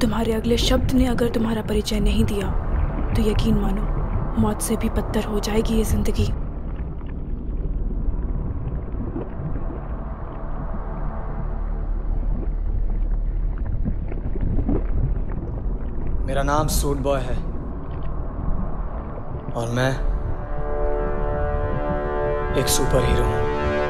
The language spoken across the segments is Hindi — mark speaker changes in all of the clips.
Speaker 1: तुम्हारे अगले शब्द ने अगर तुम्हारा परिचय नहीं दिया तो यकीन मानो मौत से भी बदतर हो जाएगी ये जिंदगी।
Speaker 2: मेरा नाम सूट बॉय है और मैं एक सुपर हीरो हूं।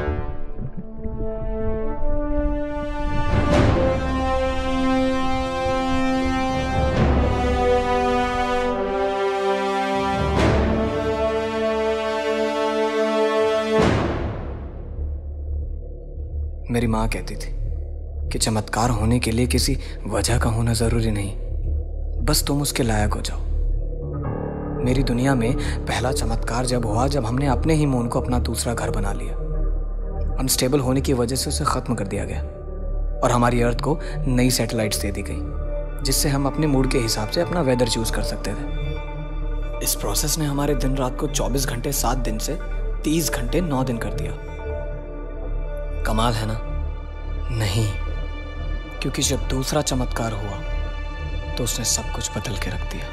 Speaker 2: मेरी माँ कहती थी कि चमत्कार होने के लिए किसी वजह का होना जरूरी नहीं, बस तुम उसके लायक हो जाओ। मेरी दुनिया में पहला चमत्कार जब हुआ जब हमने अपने ही मून को अपना दूसरा घर बना लिया। अनस्टेबल होने की वजह से उसे खत्म कर दिया गया और हमारी अर्थ को नई सैटेलाइट्स दे दी गई जिससे हम अपने मूड के हिसाब से अपना वेदर चूज कर सकते थे। इस प्रोसेस ने हमारे दिन रात को 24 घंटे 7 दिन से 30 घंटे 9 दिन कर दिया। कमाल है ना? नहीं, क्योंकि जब दूसरा चमत्कार हुआ तो उसने सब कुछ बदल के रख दिया।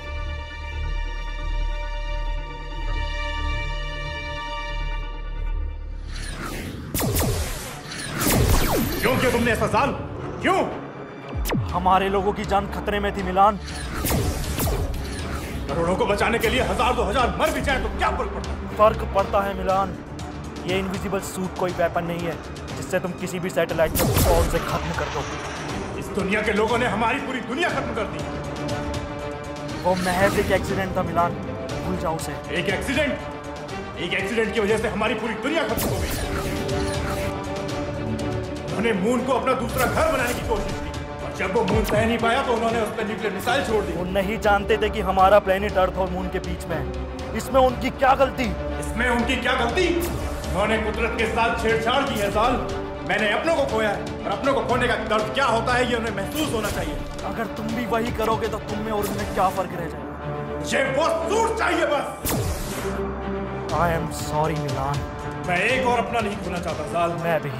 Speaker 3: क्यों किया तुमने ऐसा साल? क्यों?
Speaker 4: हमारे लोगों की जान खतरे में थी मिलान।
Speaker 3: करोड़ों को बचाने के लिए 1000 2000 मर भी जाए तो क्या फर्क पड़ता है?
Speaker 4: फर्क पड़ता है मिलान। ये इनविजिबल सूट कोई वेपन नहीं है जिससे तुम किसी भी सैटेलाइट को फौरन से खत्म कर दो।
Speaker 3: इस दुनिया के लोगों ने हमारी पूरी दुनिया खत्म कर दी।
Speaker 4: वो महज एक एक्सीडेंट था मिलान, भूल जाओ उसे।
Speaker 3: एक एक्सीडेंट की वजह से हमारी पूरी दुनिया खत्म हो गई। उन्होंने मून को अपना दूसरा घर बनाने की कोशिश की और जब वो मून सह नहीं पाया तो उन्होंने उस पर न्यूक्लियर मिसाइल छोड़ दी।
Speaker 4: वो नहीं जानते थे कि हमारा प्लेनेट अर्थ और मून के बीच में है। इसमें उनकी क्या गलती?
Speaker 3: उन्होंने कुदरत के साथ छेड़छाड़ की है साल। मैंने अपनों को खोया है और अपनों को खोने का दर्द क्या होता है ये उन्हें महसूस होना चाहिए।
Speaker 4: अगर तुम भी वही करोगे तो तुम में और उनमें क्या फर्क रह जाएगा?
Speaker 3: ये वो सूट चाहिए बस।
Speaker 4: I am sorry Milan.
Speaker 3: मैं एक और अपना नहीं खोना चाहता साल।
Speaker 4: मैं भी।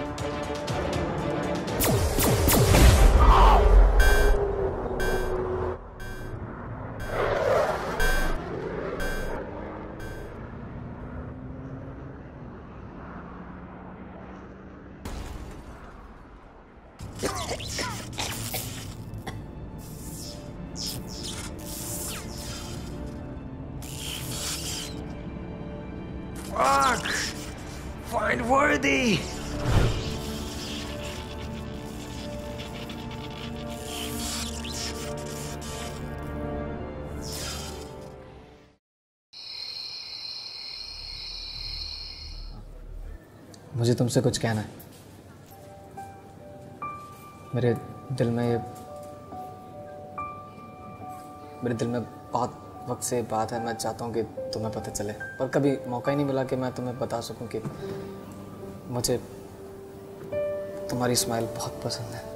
Speaker 2: Fuck! Find worthy! मुझे तुमसे कुछ कहना है। मेरे दिल में बहुत वक्त से बात है। मैं चाहता हूँ कि तुम्हें पता चले, पर कभी मौका ही नहीं मिला कि मैं तुम्हें बता सकूं कि मुझे तुम्हारी स्माइल बहुत पसंद है।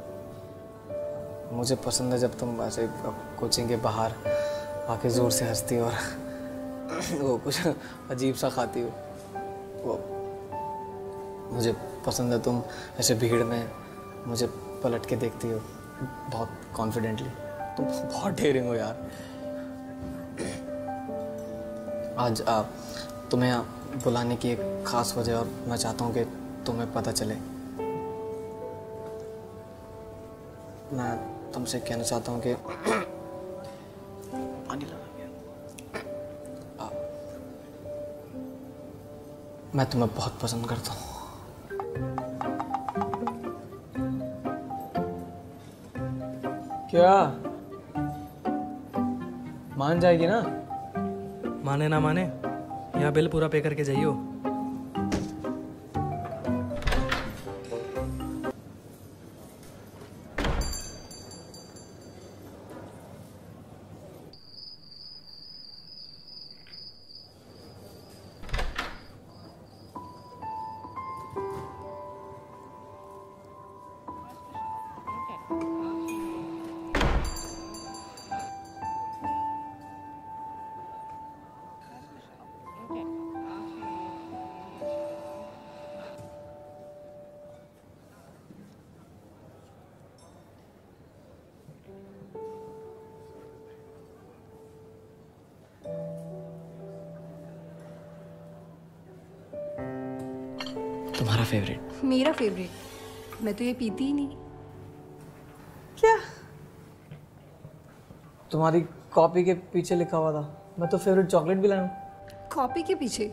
Speaker 2: मुझे पसंद है जब तुम ऐसे कोचिंग के बाहर आके ज़ोर से हंसती हो और वो कुछ अजीब सा खाती हो। वो मुझे पसंद है तुम ऐसे भीड़ में मुझे पलट के देखती हो बहुत कॉन्फिडेंटली। तुम बहुत डेयरिंग हो यार। आज तुम्हें बुलाने की एक ख़ास वजह और मैं चाहता हूँ कि तुम्हें पता चले। मैं तुमसे कहना चाहता हूँ कि मैं तुम्हें बहुत पसंद करता हूँ। क्या मान जाएगी ना?
Speaker 5: माने ना माने, यहाँ बिल पूरा पे करके जाइयो।
Speaker 2: तुम्हारा फेवरेट?
Speaker 6: मेरा फेवरेट? मैं तो ये पीती ही नहीं।
Speaker 5: क्या? तुम्हारी कॉपी के पीछे लिखा हुआ था, मैं तो फेवरेट चॉकलेट भी लाया हूँ।
Speaker 6: कॉपी के पीछे?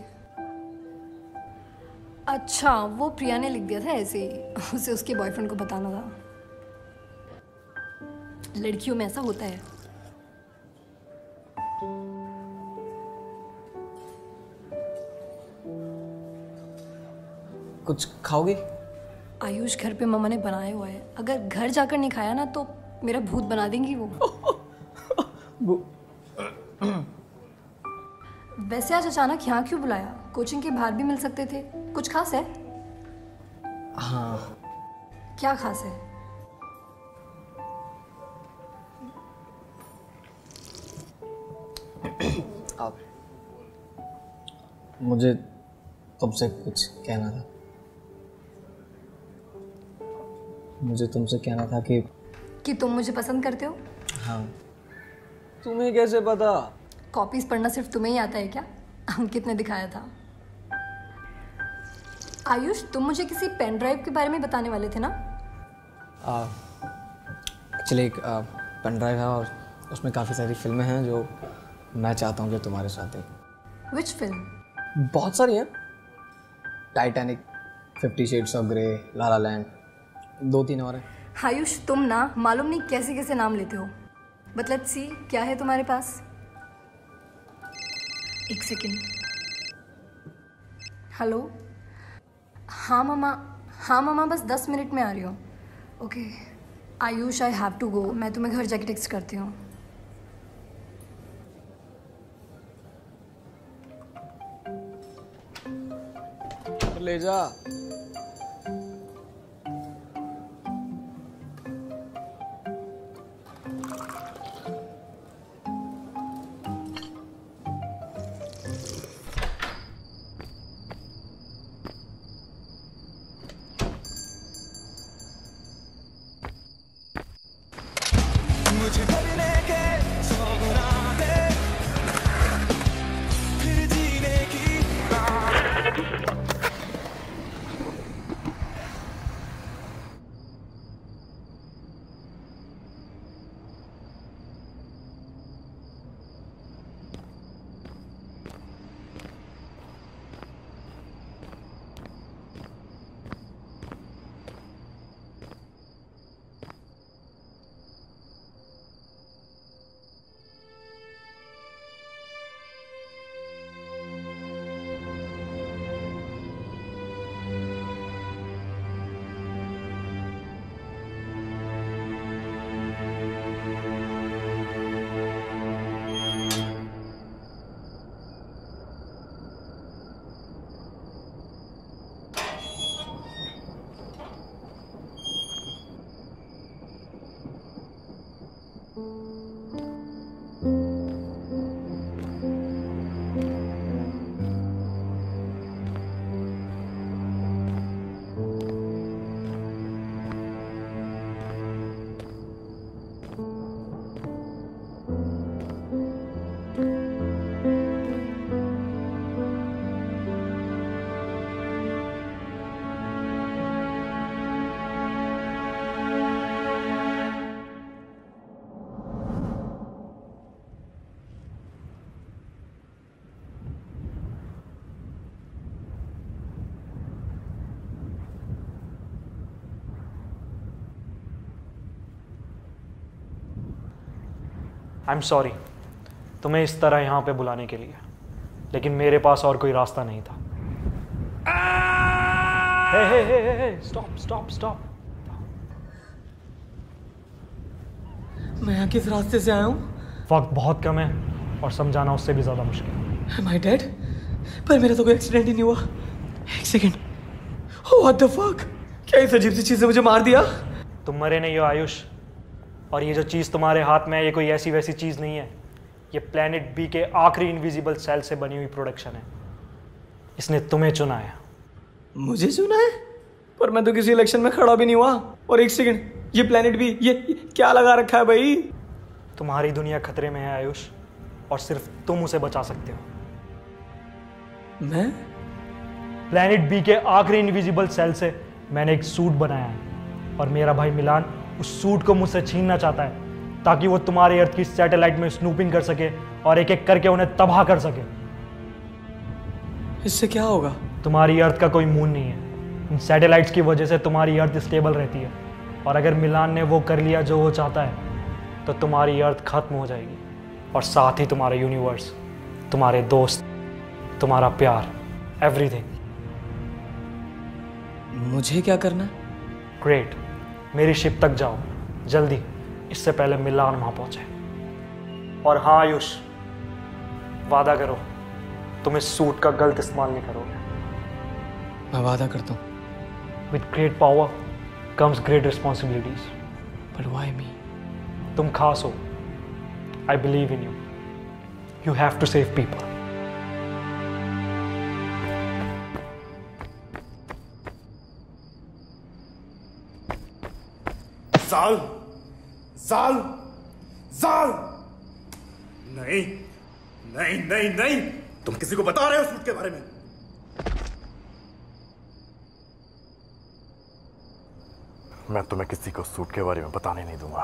Speaker 6: अच्छा, वो प्रिया ने लिख दिया था ऐसे ही, उसे उसके बॉयफ्रेंड को बताना था। लड़कियों में ऐसा होता है।
Speaker 5: कुछ खाओगी?
Speaker 6: आयुष, घर पे मम्मा ने बनाया हुआ है, अगर घर जाकर नहीं खाया ना तो मेरा भूत बना देंगी वो। वैसे आज अचानक यहाँ क्यों बुलाया? कोचिंग के बाहर भी मिल सकते थे। कुछ खास है?
Speaker 5: हाँ।
Speaker 6: क्या खास है?
Speaker 5: आप, मुझे तुमसे कुछ कहना था। मुझे तुमसे कहना था कि
Speaker 6: तुम मुझे पसंद करते हो?
Speaker 5: हाँ। तुम्हें कैसे पता?
Speaker 6: कॉपीज पढ़ना सिर्फ तुम्हें ही आता है क्या? अंकित ने दिखाया था। आयुष, तुम मुझे किसी पेन ड्राइव के बारे में बताने वाले थे ना?
Speaker 5: एक्चुअली एक पेन ड्राइव है और उसमें काफ़ी सारी फिल्में हैं जो मैं चाहता हूँ कि तुम्हारे साथ देख।
Speaker 6: Which film?
Speaker 5: बहुत सारी हैं। Titanic, 50 Shades of Grey, La La Land, 2-3 और हैं।
Speaker 6: आयुष, तुम ना मालूम नहीं कैसे कैसे नाम लेते हो। बट लेट्स सी, क्या है तुम्हारे पास? एक सेकेंड। हेलो। हाँ मामा, बस 10 मिनट में आ रही हूँ। Okay Ayush, I have to go. मैं तुम्हें घर जाके टेक्स्ट करती हूँ।
Speaker 5: ले जा।
Speaker 7: मुझे करने के सौ गुनाह है, फिर जीने की
Speaker 4: आई एम सॉरी तुम्हें इस तरह यहाँ पे बुलाने के लिए, लेकिन मेरे पास और कोई रास्ता नहीं था। Hey stop stop stop.
Speaker 5: मैं यहाँ किस रास्ते से आया हूँ?
Speaker 4: वक्त बहुत कम है और समझाना उससे भी ज़्यादा मुश्किल है।
Speaker 5: Am I dead? पर मेरा तो कोई एक्सीडेंट ही नहीं हुआ। एक सेकेंड। What the fuck? क्या इस अजीब सी चीज़ ने मुझे मार दिया?
Speaker 4: तुम मरे नहीं हो आयुष, और ये जो चीज़ तुम्हारे हाथ में है ये कोई ऐसी वैसी चीज़ नहीं है। ये प्लेनेट बी के आखिरी इनविजिबल सेल से बनी हुई प्रोडक्शन है। इसने तुम्हें चुना है।
Speaker 5: मुझे चुना है? पर मैं तो किसी इलेक्शन में खड़ा भी नहीं हुआ। और एक सेकेंड, ये प्लेनेट बी, ये क्या लगा रखा है भाई?
Speaker 4: तुम्हारी दुनिया खतरे में है आयुष, और सिर्फ तुम उसे बचा सकते हो।
Speaker 5: मैं?
Speaker 4: प्लैनेट बी के आखिरी इनविजिबल सेल से मैंने एक सूट बनाया है और मेरा भाई मिलान उस सूट को मुझसे छीनना चाहता है ताकि वो तुम्हारे अर्थ की सैटेलाइट में स्नूपिंग कर सके और एक एक करके उन्हें तबाह कर सके।
Speaker 5: इससे क्या होगा?
Speaker 4: तुम्हारी अर्थ का कोई मून नहीं है। इन सैटेलाइट्स की वजह से तुम्हारी अर्थ स्टेबल रहती है और अगर मिलान ने वो कर लिया जो वो चाहता है तो तुम्हारी अर्थ खत्म हो जाएगी और साथ ही तुम्हारा यूनिवर्स, तुम्हारे दोस्त, तुम्हारा प्यार, एवरीथिंग।
Speaker 5: मुझे क्या करना है?
Speaker 4: ग्रेट, मेरी शिप तक जाओ जल्दी, इससे पहले मिलान वहां पहुंचे। और हाँ आयुष, वादा करो तुम इस सूट का गलत इस्तेमाल नहीं करोगे।
Speaker 5: मैं वादा करता हूँ।
Speaker 4: With great power comes great responsibilities.
Speaker 5: But why me?
Speaker 4: तुम खास हो। I believe in you. You have to save people.
Speaker 3: साल साल साल नहीं नहीं नहीं नहीं, तुम किसी को बता रहे हो सूट के बारे में?
Speaker 8: मैं तुम्हें किसी को सूट के बारे में बताने नहीं दूंगा।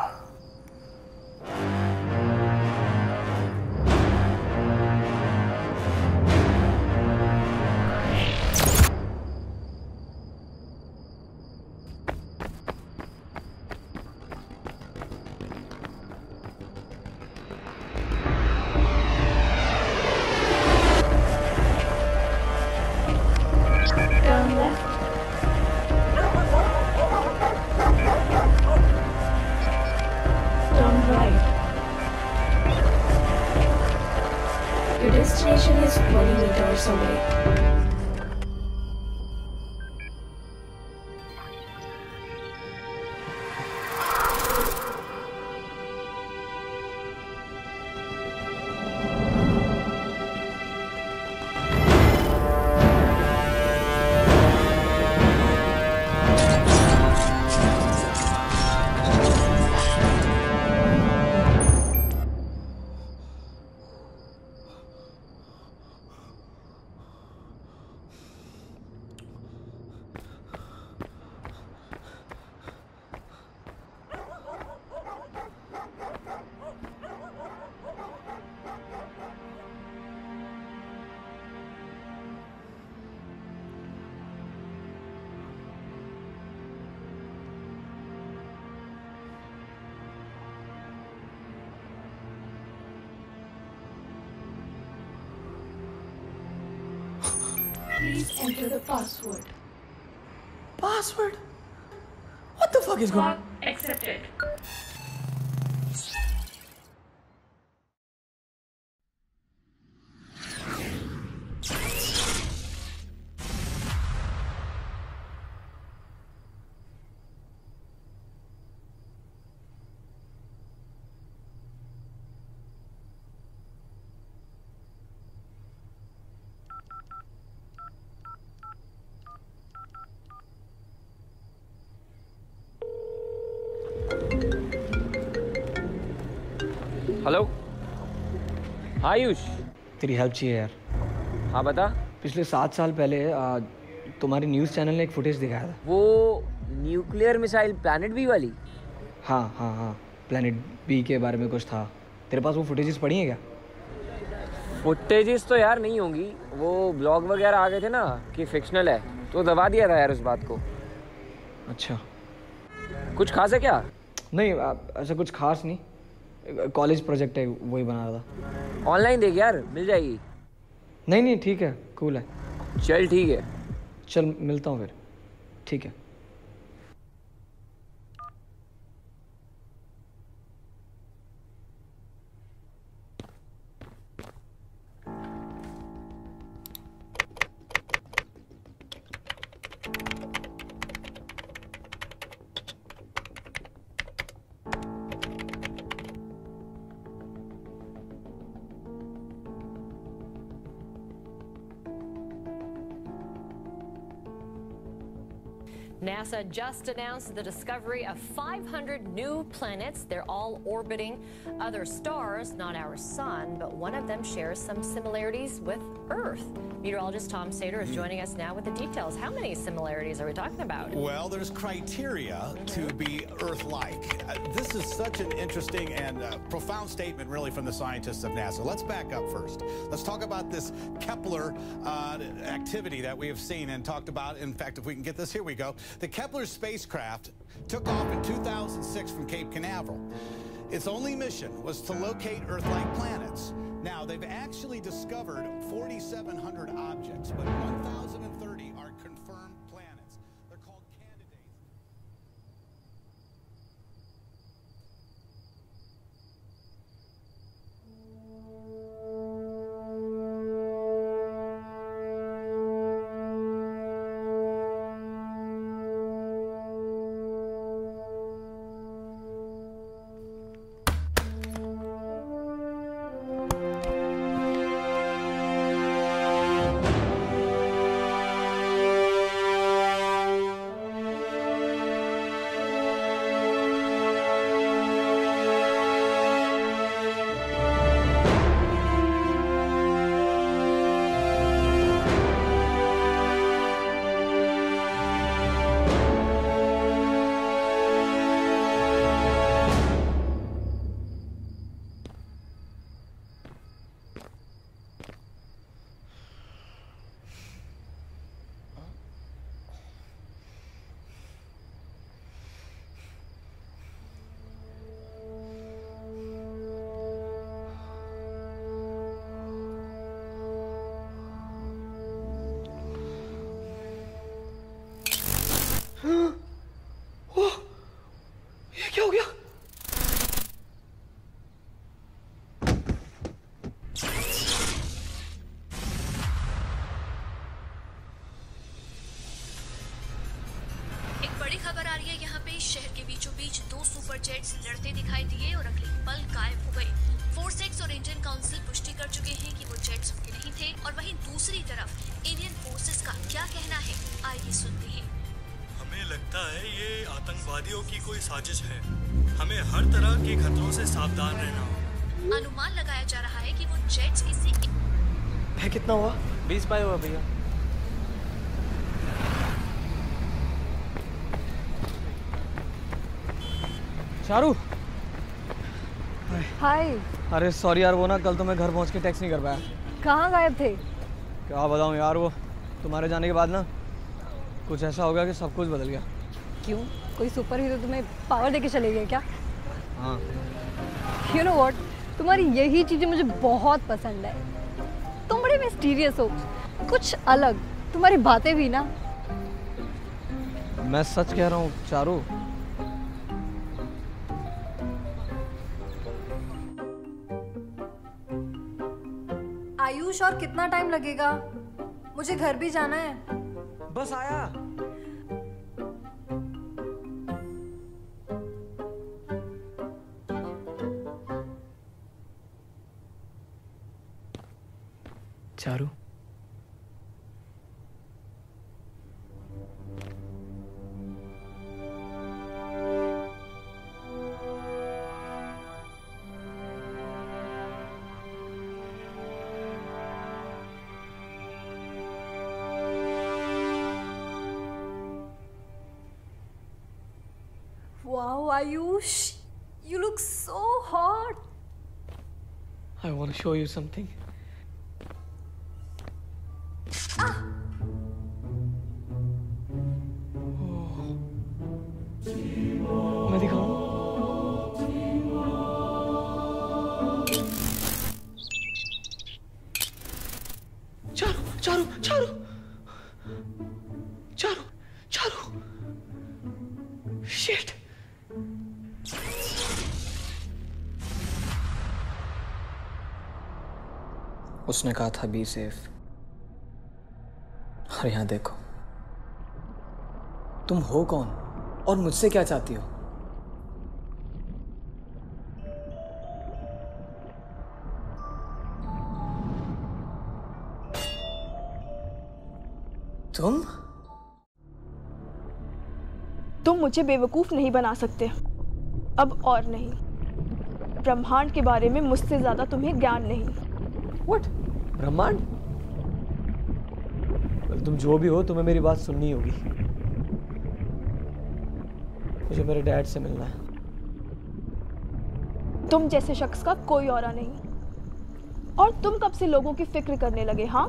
Speaker 1: Your destination is 20 meters away. Please enter the password.
Speaker 5: Password? What the fuck is going on?
Speaker 1: Accepted.
Speaker 9: Hello Ayush.
Speaker 5: तेरी हेल्प चाहिए यार।
Speaker 9: हाँ बता।
Speaker 5: पिछले 7 साल पहले तुम्हारी न्यूज़ चैनल ने एक फुटेज दिखाया था।
Speaker 9: वो न्यूक्लियर मिसाइल प्लैनेट बी वाली?
Speaker 5: हाँ हाँ हाँ, प्लैनेट बी के बारे में कुछ था। तेरे पास वो फुटेजेस पड़ी हैं क्या?
Speaker 9: फुटेजेस तो यार नहीं होंगी, वो ब्लॉग वगैरह आ गए थे ना कि फिक्शनल है, तो दबा दिया था यार उस बात को।
Speaker 5: अच्छा,
Speaker 9: कुछ खास है क्या?
Speaker 5: नहीं ऐसा कुछ खास नहीं, कॉलेज प्रोजेक्ट है, वही बना रहा था।
Speaker 9: ऑनलाइन देख यार, मिल जाएगी।
Speaker 5: नहीं नहीं ठीक है, कूल है।
Speaker 9: चल ठीक है,
Speaker 5: चल मिलता हूँ फिर। ठीक है।
Speaker 10: NASA just announced the discovery of 500 new planets. They're all orbiting other stars, not our sun, but one of them shares some similarities with Earth. Meteorologist Tom Sater is joining us now with the details. How many similarities are we talking about?
Speaker 11: Well, there's criteria to be Earth-like. This is such an interesting and profound statement, really, from the scientists of NASA. Let's back up first. Let's talk about this Kepler activity that we have seen and talked about. In fact, if we can get this, here we go. The Kepler spacecraft took off in 2006 from Cape Canaveral. Its only mission was to locate Earth-like planets. Now, they've actually discovered 4,700 objects, but 1,030 are confirmed planets. They're called candidates.
Speaker 5: ये क्या हो गया?
Speaker 12: एक बड़ी खबर आ रही है यहाँ पे। शहर के बीचों बीच दो सुपर जेट्स लड़ते दिखाई दिए और अगले पल गायब हो गए। फोर्सेक्स और इंडियन काउंसिल पुष्टि कर चुके हैं कि वो जेट्स उनके नहीं थे। और वहीं दूसरी तरफ इंडियन फोर्सेस का क्या कहना है, आइए सुनते हैं।
Speaker 13: हमें लगता है ये आतंकवादियों की कोई साजिश है। हमें हर तरह के खतरों से सावधान रहना होगा।
Speaker 12: अनुमान लगाया जा रहा है कि वो जेट्स किसी
Speaker 5: है कितना हुआ?
Speaker 9: 20 पाई हुआ भैया।
Speaker 5: चारू,
Speaker 14: हाय।
Speaker 5: अरे सॉरी यार, वो ना कल तो मैं घर पहुंच के टैक्स नहीं कर पाया।
Speaker 14: कहाँ गायब थे?
Speaker 5: क्या बताऊं यार, वो तुम्हारे जाने के बाद ना कुछ ऐसा हो गया कि सब कुछ बदल गया।
Speaker 14: क्यों? कोई सुपर हीरो तुम्हें पावर देके चले गए क्या?
Speaker 5: हाँ।
Speaker 14: यू नो व्हाट, तुम्हारी यही चीज़ें मुझे बहुत पसंद है। तुम बड़े मिस्टीरियस हो, कुछ अलग। तुम्हारी बातें भी ना।
Speaker 5: मैं सच कह रहा हूँ चारू।
Speaker 6: आयुष, और कितना टाइम लगेगा? मुझे घर भी जाना है।
Speaker 5: बस आया।
Speaker 2: Charu,
Speaker 6: Wow, Ayush, you look so hot.
Speaker 5: I want to show you something. मैं दिखाऊं? चारू, चारू, चारू, चारू, चारू, शिट।
Speaker 2: उसने कहा था बी सेफ, और यहां देखो। तुम हो कौन और मुझसे क्या चाहती हो? तुम
Speaker 1: तुम मुझे बेवकूफ़ नहीं बना सकते, अब और नहीं। ब्रह्मांड के बारे में मुझसे ज़्यादा तुम्हें ज्ञान नहीं।
Speaker 5: What? ब्रह्मांड? तुम जो भी हो, तुम्हें मेरी बात सुननी होगी। मुझे मेरे डैड से मिलना है।
Speaker 1: तुम जैसे शख्स का कोई औरा नहीं। और तुम कब से लोगों की फिक्र करने लगे? हाँ,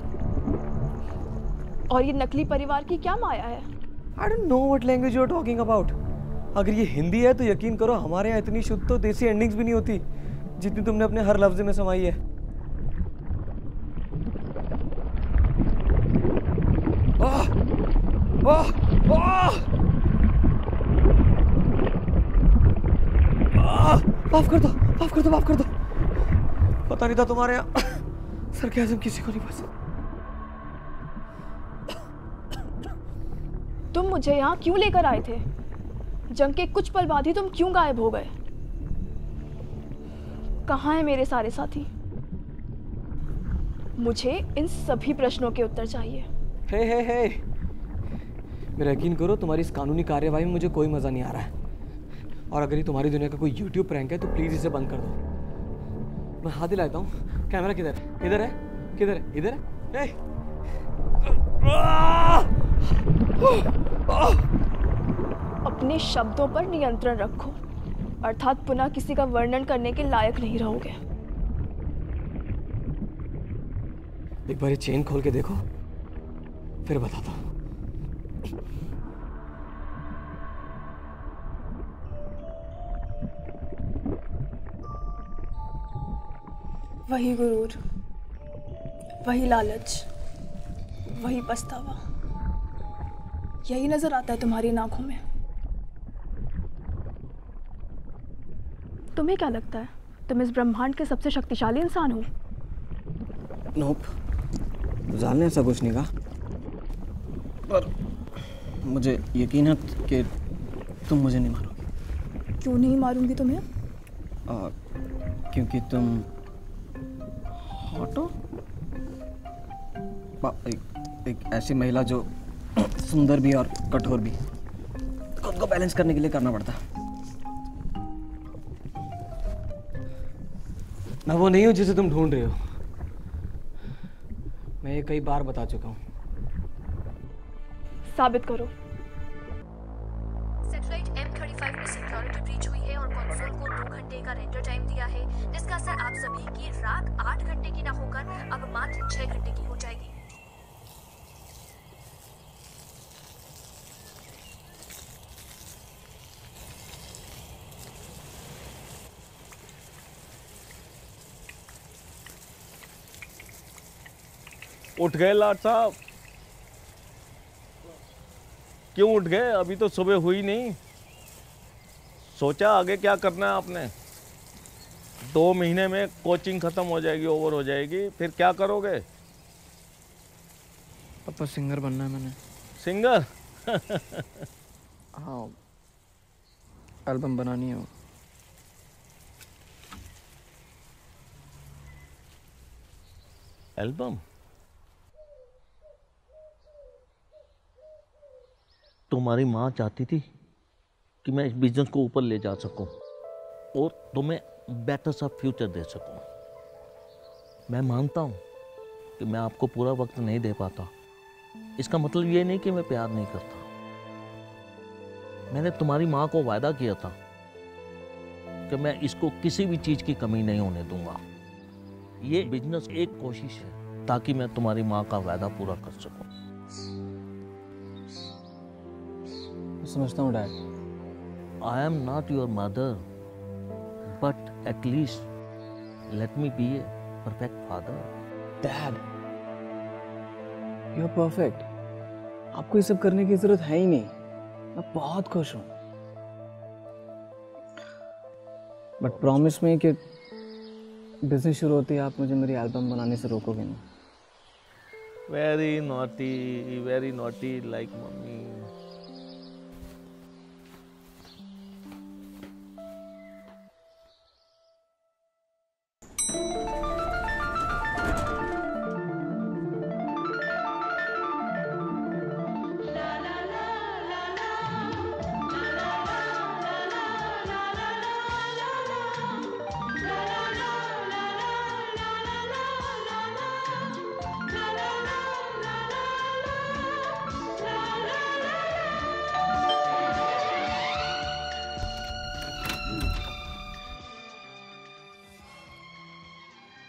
Speaker 1: और ये नकली परिवार की क्या माया है?
Speaker 5: I don't know what language you are talking about. अगर ये हिंदी है तो यकीन करो हमारे यहाँ इतनी शुद्ध तो देसी एंडिंग्स भी नहीं होती जितनी तुमने अपने हर लफ्ज में समाई है। माफ कर दो, माफ कर दो, माफ कर दो। पता नहीं था तुम्हारे यहाँ सरकाज़म किसी को नहीं पसंद।
Speaker 1: तुम मुझे यहाँ क्यों लेकर आए थे? जंग के कुछ पल बाद ही तुम क्यों गायब हो गए? कहाँ हैं मेरे सारे साथी? मुझे इन सभी प्रश्नों के उत्तर चाहिए।
Speaker 5: हे मेरा यकीन करो, तुम्हारी इस कानूनी कार्यवाही में मुझे कोई मजा नहीं आ रहा है। और अगर ये तुम्हारी दुनिया का कोई YouTube प्रैंक है तो प्लीज इसे बंद कर दो। मैं हाथ दिलाता हूँ। कैमरा किधर है? किधर है? किधर है? इधर है?
Speaker 1: अपने शब्दों पर नियंत्रण रखो, अर्थात पुनः किसी का वर्णन करने के लायक नहीं रहोगे।
Speaker 5: एक बार ये चेन खोल के देखो, फिर बताता हूँ।
Speaker 1: वही गुरूर, वही लालच, वही पछतावा, यही नजर आता है तुम्हारी इन आंखों में। तुम्हें क्या लगता है तुम इस ब्रह्मांड के सबसे शक्तिशाली इंसान हो?
Speaker 2: नोप, जान ने ऐसा कुछ नहीं कहा, पर मुझे यकीन है कि तुम मुझे नहीं मारोगी।
Speaker 1: क्यों नहीं मारूंगी तुम्हें?
Speaker 2: क्योंकि तुम हॉट हो। एक ऐसी महिला जो सुंदर भी और कठोर भी, खुद को बैलेंस करने के लिए करना पड़ता।
Speaker 5: मैं वो नहीं हूं जिसे तुम ढूंढ रहे हो। मैं ये कई बार बता चुका हूं।
Speaker 1: साबित करो।
Speaker 12: सैटेलाइट M35 में सिक्योरिटी ब्रीच हुई है और कंसोल को 2 घंटे का रेंडर टाइम दिया है, जिसका असर आप सभी की रात 8 घंटे की ना होकर अब मात्र 6 घंटे की हो जाएगी।
Speaker 15: उठ गए लाट साहब? क्यों उठ गए? अभी तो सुबह हुई नहीं। सोचा आगे क्या करना है आपने? 2 महीने में कोचिंग खत्म हो जाएगी, ओवर हो जाएगी, फिर क्या करोगे?
Speaker 2: पापा सिंगर बनना है मैंने।
Speaker 15: सिंगर?
Speaker 2: हाँ, एल्बम बनानी है।
Speaker 15: एल्बम? तुम्हारी माँ चाहती थी कि मैं इस बिजनेस को ऊपर ले जा सकूं और तुम्हें बेटर सा फ्यूचर दे सकूं। मैं मानता हूं कि मैं आपको पूरा वक्त नहीं दे पाता। इसका मतलब ये नहीं कि मैं प्यार नहीं करता। मैंने तुम्हारी माँ को वादा किया था कि मैं इसको किसी भी चीज़ की कमी नहीं होने दूंगा। ये बिजनेस एक कोशिश है ताकि मैं तुम्हारी माँ का वादा पूरा कर सकूं।
Speaker 2: समझता हूँ dad.
Speaker 15: I am not your mother, but at least let me be a perfect father.
Speaker 2: Dad, you're perfect. आपको ये सब करने की जरूरत है ही नहीं। मैं बहुत खुश हूँ। बट प्रॉमिस में कि बिजनेस शुरू होती है आप मुझे मेरी एल्बम बनाने से रोकोगे नहीं।
Speaker 15: Very naughty like mommy.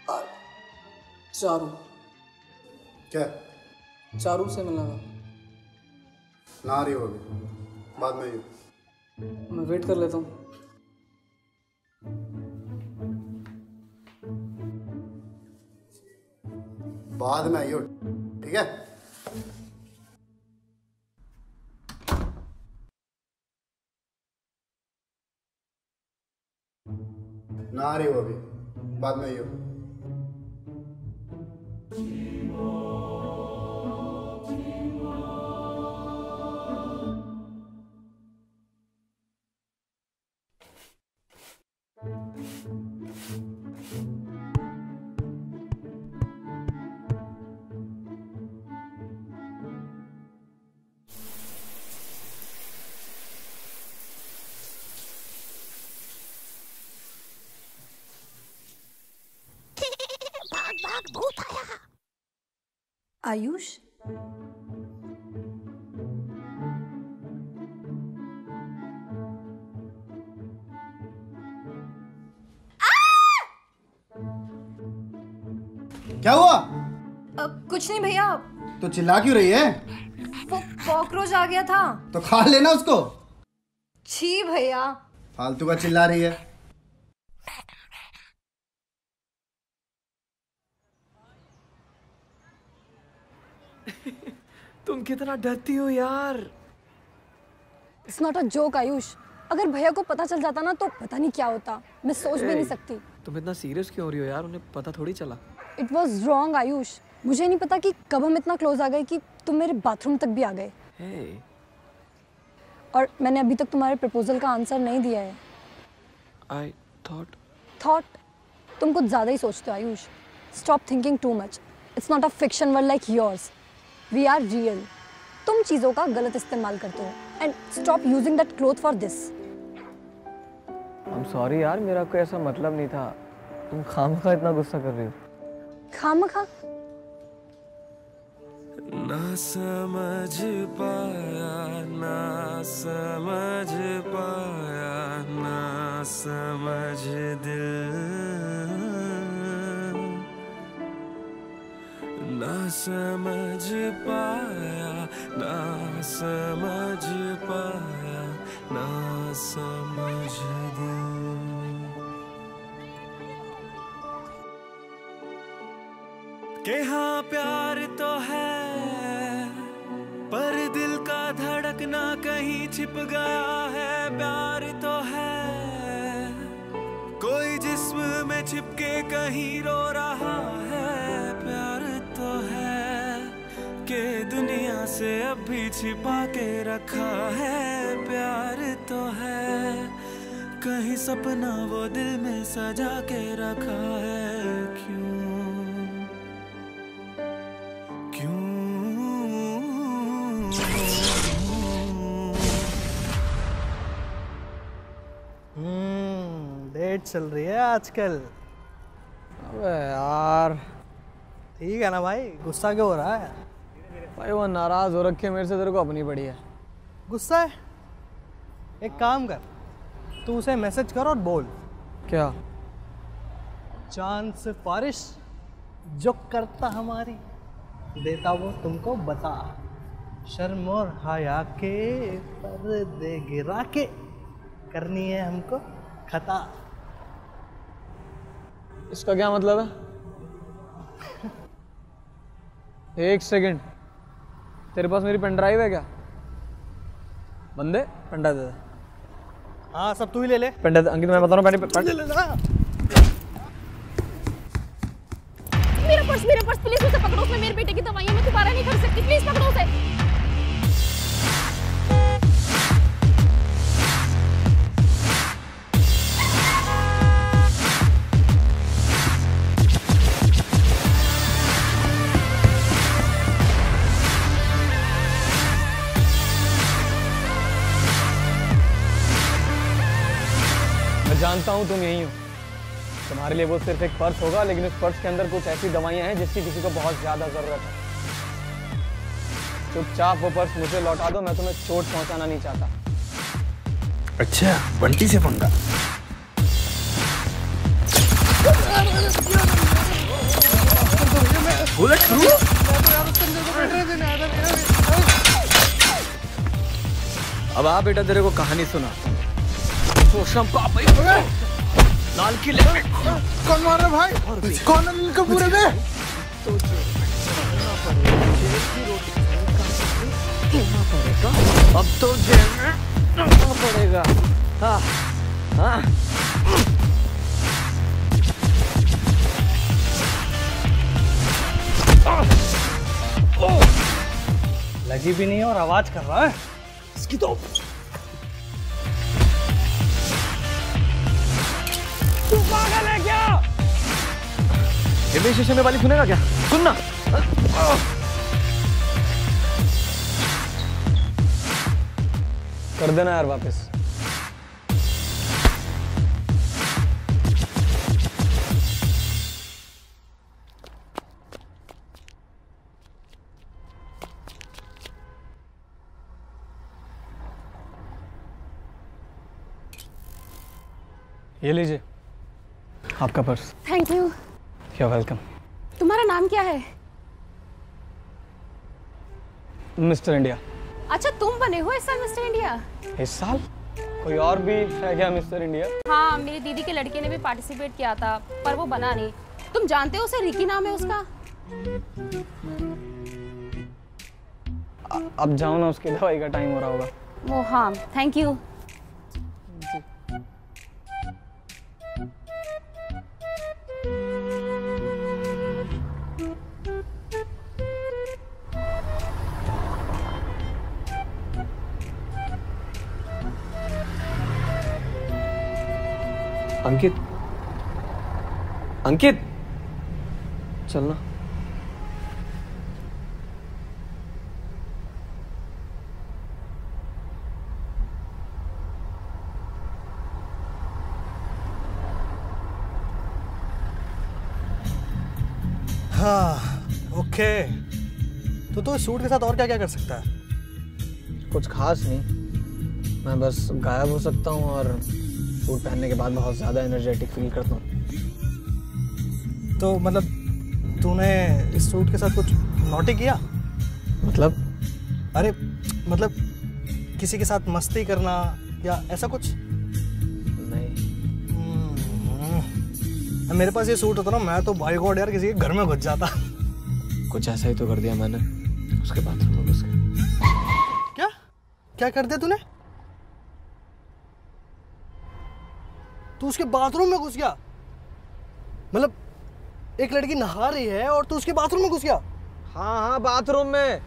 Speaker 16: Charu.
Speaker 3: क्या?
Speaker 16: चारू से मिलना था।
Speaker 3: ना आ रही हो अभी, बाद में आइयो।
Speaker 16: मैं वेट कर लेता हूँ।
Speaker 3: बाद में आइयो, ठीक है? ना आ रही हो अभी, बाद में आइयो।
Speaker 6: भूत आया। आयुष,
Speaker 3: क्या हुआ?
Speaker 6: कुछ नहीं भैया।
Speaker 3: तो चिल्ला क्यों रही है?
Speaker 6: वो कॉकरोच आ गया था।
Speaker 3: तो खा लेना उसको।
Speaker 6: छी भैया।
Speaker 3: फालतू का चिल्ला रही है।
Speaker 5: तुम कितना डरती हो यार।
Speaker 14: It's not a joke Ayush. अगर भैया को पता चल जाता ना तो पता नहीं क्या होता। मैं सोच भी नहीं सकती।
Speaker 5: तुम इतना सीरियस क्यों हो रही हो यार? उन्हें पता थोड़ी चला।
Speaker 14: It was wrong Ayush. मुझे नहीं पता कि कब हम इतना क्लोज आ गए कि तुम मेरे बाथरूम तक भी आ गए।
Speaker 5: hey.
Speaker 14: और मैंने अभी तक तुम्हारे प्रपोजल का आंसर नहीं दिया है।
Speaker 5: I thought
Speaker 14: तुम कुछ ज़्यादा ही सोचते हो Ayush. Stop thinking too much. It's not a fiction world like yours. We are real. तुम चीज़ों का गलत इस्तेमाल करते हो and stop using that cloth for this.
Speaker 5: I'm sorry यार, मेरा कोई ऐसा मतलब नहीं था। तुम खामखा इतना गुस्सा कर रही हो।
Speaker 14: खामखा?
Speaker 7: ना समझ पाया, ना समझ पाया, ना समझ दिल, ना समझ पाया, ना समझ पाया, ना समझ दिल। के हाँ प्यार तो है, पर दिल का धड़कना कहीं छिप गया है। प्यार तो है, कोई जिस्म में छिपके कहीं रो रहा है। प्यार तो है, के दुनिया से अब भी छिपा के रखा है। प्यार तो है, कहीं सपना वो दिल में सजा के रखा है। क्यों
Speaker 17: डेट चल रही है आजकल।
Speaker 5: अबे यार,
Speaker 17: ठीक है ना भाई, गुस्सा क्यों हो रहा है?
Speaker 5: भाई वो नाराज हो रखे मेरे से, तेरे को अपनी पड़ी है।
Speaker 17: गुस्सा है? एक काम कर, तू उसे मैसेज कर और बोल।
Speaker 5: क्या?
Speaker 17: चांद से बारिश जो करता हमारी, देता वो तुमको बता। शर्म और हया के पर्दे गिरा के करनी है हमको खता।
Speaker 5: इसका क्या मतलब है? एक सेकंड, तेरे पास मेरी पेन ड्राइव है क्या? बंदे पेन ड्राइव दे दे।
Speaker 17: हाँ सब तू ही ले ले।
Speaker 5: पेन ड्राइव अंकित, मैं बता रहा हूँ।
Speaker 17: ले लेना।
Speaker 1: मेरा पर्स प्लीज उसे पकड़ो। उसमें मेरे बेटे की दवाइयां मैं दोबारा नहीं कर सकती। प्लीज पकड़ो उसे।
Speaker 5: जानता हूँ तुम यही हो। तुम्हारे लिए वो सिर्फ एक पर्स होगा, लेकिन उस पर्स के अंदर कुछ ऐसी दवाइयाँ हैं जिसकी किसी को बहुत ज्यादा जरूरत है। चुपचाप वो पर्स मुझे लौटा दो, मैं तुम्हें चोट पहुंचाना नहीं चाहता।
Speaker 8: अच्छा, बंटी से पंगा।
Speaker 5: Bullet through. अब आ बेटा, तेरे को कहानी सुना। लाल किले में
Speaker 17: कौन मार रहा भाई? कौन है नील कपूर में?
Speaker 5: तो पड़ेगा, अब तो जेल में पड़ेगा। हाँ हाँ
Speaker 17: लगी भी नहीं है और आवाज कर रहा है।
Speaker 5: इसकी तो
Speaker 17: तू पागल है क्या?
Speaker 5: रेलवे स्टेशन में वाली सुनेगा क्या? सुनना। कर देना यार वापस।
Speaker 17: ये लीजिए आपका purse.
Speaker 1: Thank you.
Speaker 17: You welcome.
Speaker 1: तुम्हारा नाम क्या है?
Speaker 17: Mister India.
Speaker 1: अच्छा, तुम बने हो इस साल मिस्टर इंडिया?
Speaker 17: इस साल? कोई और भी है क्या मिस्टर इंडिया?
Speaker 1: हाँ, मेरी दीदी के लड़के ने भी पार्टिसिपेट किया था पर वो बना नहीं। तुम जानते हो उसे? रिकी नाम है उसका।
Speaker 17: अब जाओ ना, उसकी दवाई का टाइम हो रहा होगा।
Speaker 1: वो हाँ, थैंक यू।
Speaker 5: अंकित, अंकित चलना।
Speaker 17: हाँ ओके। तो इस सूट के साथ और क्या क्या कर सकता है?
Speaker 2: कुछ खास नहीं, मैं बस गायब हो सकता हूँ और सूट पहनने के बाद बहुत ज़्यादा एनर्जेटिक फील करता हूँ।
Speaker 17: तो मतलब तूने इस सूट के साथ कुछ नॉटी किया?
Speaker 2: मतलब?
Speaker 17: अरे मतलब किसी के साथ मस्ती करना या ऐसा कुछ?
Speaker 2: नहीं।
Speaker 17: मेरे पास ये सूट होता ना, मैं तो भाई गॉड यार किसी के घर में घुस जाता।
Speaker 2: कुछ ऐसा ही तो कर दिया मैंने, उसके बाथरूम में घुस के।
Speaker 17: क्या क्या कर दिया तूने? तू उसके बाथरूम में घुस गया? मतलब एक लड़की नहा रही है और तू उसके बाथरूम में घुस गया?
Speaker 5: हाँ हाँ, बाथरूम में।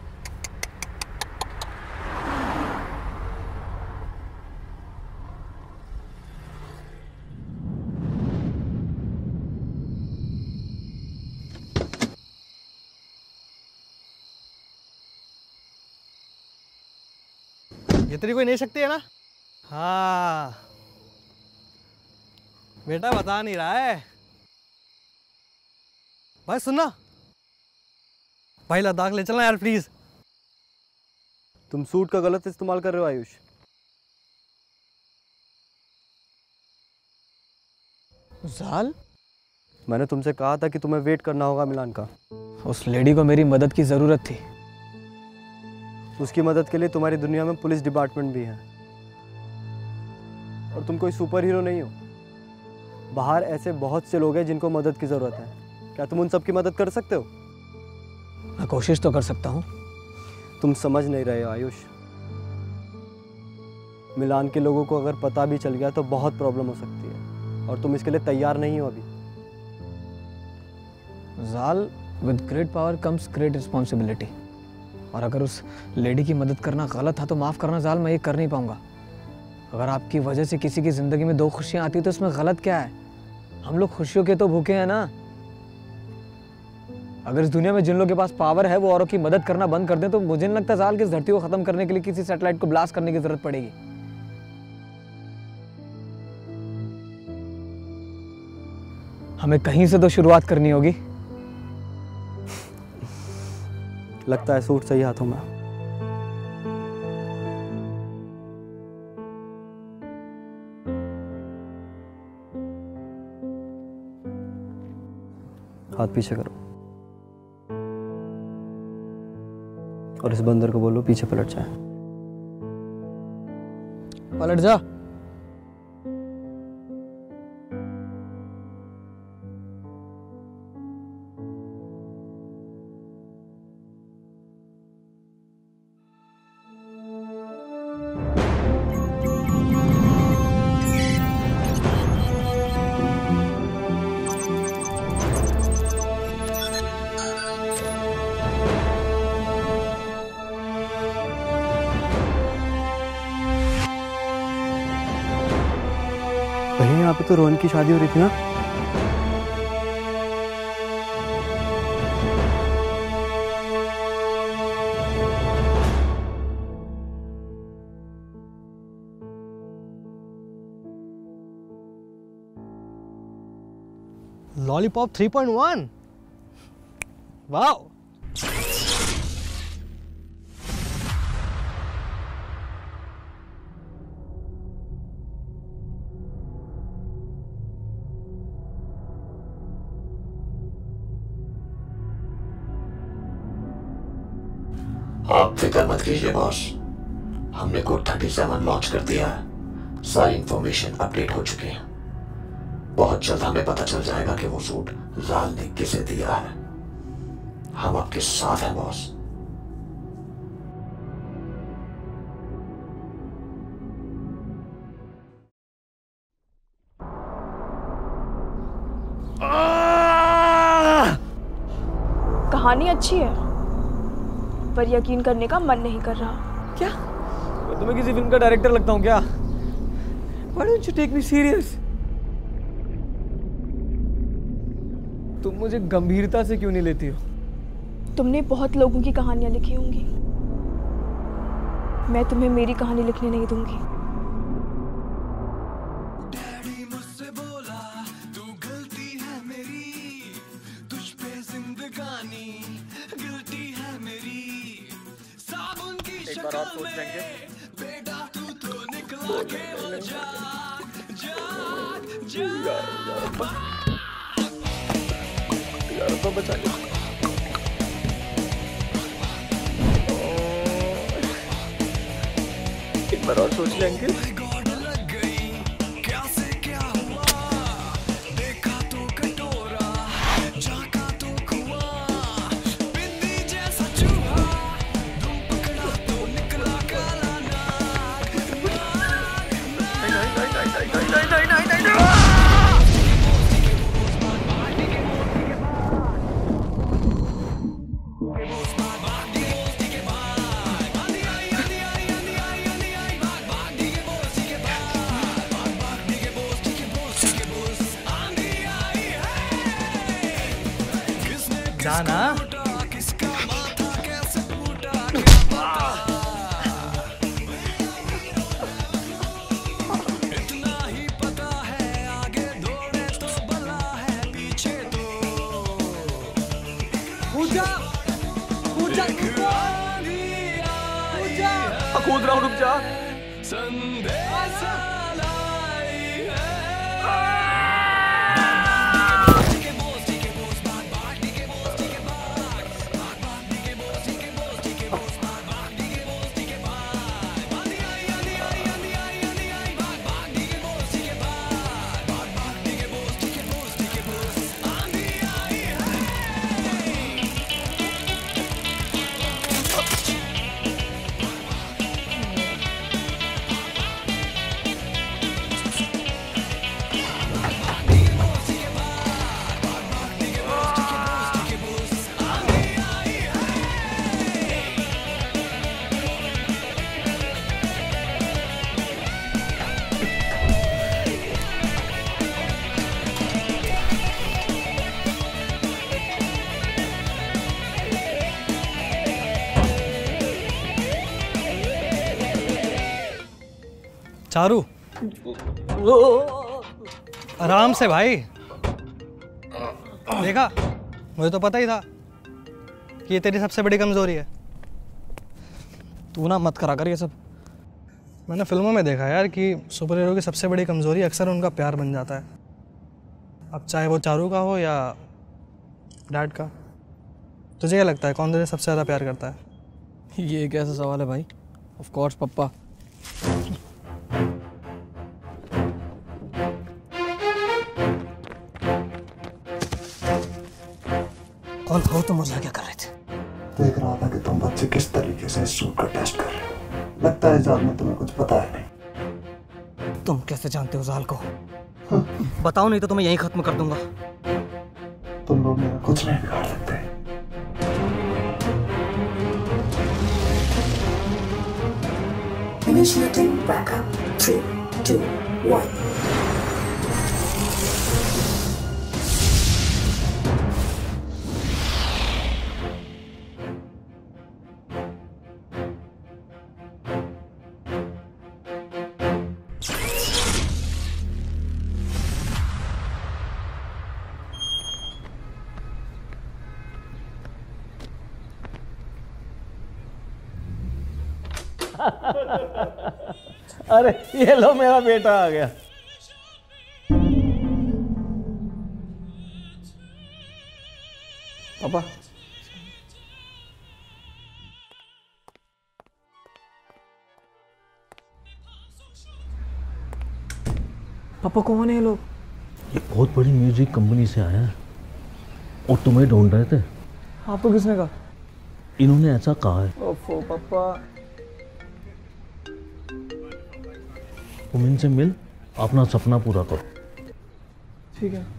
Speaker 17: ये तेरी कोई नहीं शक्ति है ना? हाँ बेटा, बता नहीं रहा है भाई। सुनना भाई, लद्दाख ले चलना यार प्लीज।
Speaker 18: तुम सूट का गलत इस्तेमाल कर रहे हो आयुष।
Speaker 2: जाल,
Speaker 18: मैंने तुमसे कहा था कि तुम्हें वेट करना होगा मिलान का।
Speaker 2: उस लेडी को मेरी मदद की जरूरत थी।
Speaker 18: उसकी मदद के लिए तुम्हारी दुनिया में पुलिस डिपार्टमेंट भी है और तुम कोई सुपर हीरो नहीं हो। बाहर ऐसे बहुत से लोग हैं जिनको मदद की जरूरत है। क्या तुम उन सब की मदद कर सकते हो?
Speaker 2: मैं कोशिश तो कर सकता हूँ।
Speaker 18: तुम समझ नहीं रहे हो आयुष। मिलान के लोगों को अगर पता भी चल गया तो बहुत प्रॉब्लम हो सकती है और तुम इसके लिए तैयार नहीं हो अभी।
Speaker 2: जाल, with great power comes great responsibility. और अगर उस लेडी की मदद करना गलत था तो माफ़ करना जाल, मैं ये कर नहीं पाऊंगा। अगर आपकी वजह से किसी की ज़िंदगी में दो खुशियाँ आती तो इसमें गलत क्या है? हम लोग खुशियों के तो भूखे हैं ना। अगर इस दुनिया में जिन लोगों के पास पावर है वो औरों की मदद करना बंद कर दें तो मुझे नहीं लगता जाल कि इस धरती को ख़त्म करने के लिए किसी सैटेलाइट को ब्लास्ट करने की ज़रूरत पड़ेगी। हमें कहीं से तो शुरुआत करनी होगी।
Speaker 18: लगता है सूट सही हाथों में। हाथ पीछे करो। और इस बंदर को बोलो पीछे पलट जाए।
Speaker 17: पलट जा।
Speaker 18: भैया यहाँ पे तो रोहन की शादी हो रही थी ना?
Speaker 17: Lollipop 3.1 wow.
Speaker 19: आप फिक्र मत कीजिए बॉस, हमने कोड 37 लॉन्च कर दिया है। सारी इंफॉर्मेशन अपडेट हो चुकी है। बहुत जल्द हमें पता चल जाएगा कि वो सूट जाल ने किसे दिया है। हम आपके साथ हैं बॉस।
Speaker 1: कहानी अच्छी है पर यकीन करने का मन नहीं कर रहा।
Speaker 5: क्या मैं तुम्हें किसी फिल्म का डायरेक्टर लगता हूँ क्या? Why don't you take me serious? तुम मुझे गंभीरता से क्यों नहीं लेती हो?
Speaker 1: तुमने बहुत लोगों की कहानियां लिखी होंगी, मैं तुम्हें मेरी कहानी लिखने नहीं दूंगी।
Speaker 5: एक बार और सोच लेंगे। यार तो बचा लिया। एक बार और सोच लेंगे।
Speaker 17: जाना
Speaker 5: कूद रहा हूँ, रुक जा।
Speaker 17: चारू आराम से भाई। देखा, मुझे तो पता ही था कि ये तेरी सबसे बड़ी कमजोरी है। तू ना मत करा कर ये सब। मैंने फिल्मों में देखा यार कि सुपर हीरो की सबसे बड़ी कमजोरी अक्सर उनका प्यार बन जाता है। अब चाहे वो चारू का हो या डैड का। तुझे क्या लगता है कौन तुझे सबसे ज़्यादा प्यार करता है?
Speaker 5: ये कैसा सवाल है भाई? ऑफ कोर्स पप्पा।
Speaker 18: कौन हो तुम और यहाँ क्या कर रहे थे?
Speaker 19: देख रहा था कि तुम बच्चे किस तरीके से इस सूट का टेस्ट कर रहे हो। लगता है जाल में तुम्हें कुछ पता है नहीं।
Speaker 18: तुम कैसे जानते हो जाल को? बताओ नहीं तो तुम्हें यहीं खत्म कर दूंगा।
Speaker 19: तुम लोग मेरा कुछ नहीं बिगाड़ सकते।
Speaker 20: Initiating backup. 3, 2, 1.
Speaker 15: अरे ये लो मेरा बेटा आ गया।
Speaker 5: पापा पापा कौन है ये लोग?
Speaker 15: ये बहुत बड़ी म्यूजिक कंपनी से आया है और तुम्हें ढूंढ रहे थे।
Speaker 5: आपको किसने कहा?
Speaker 15: इन्होंने ऐसा कहा है।
Speaker 5: ओफो पापा।
Speaker 15: तुम इनसे मिल, अपना सपना पूरा करो।
Speaker 5: ठीक है।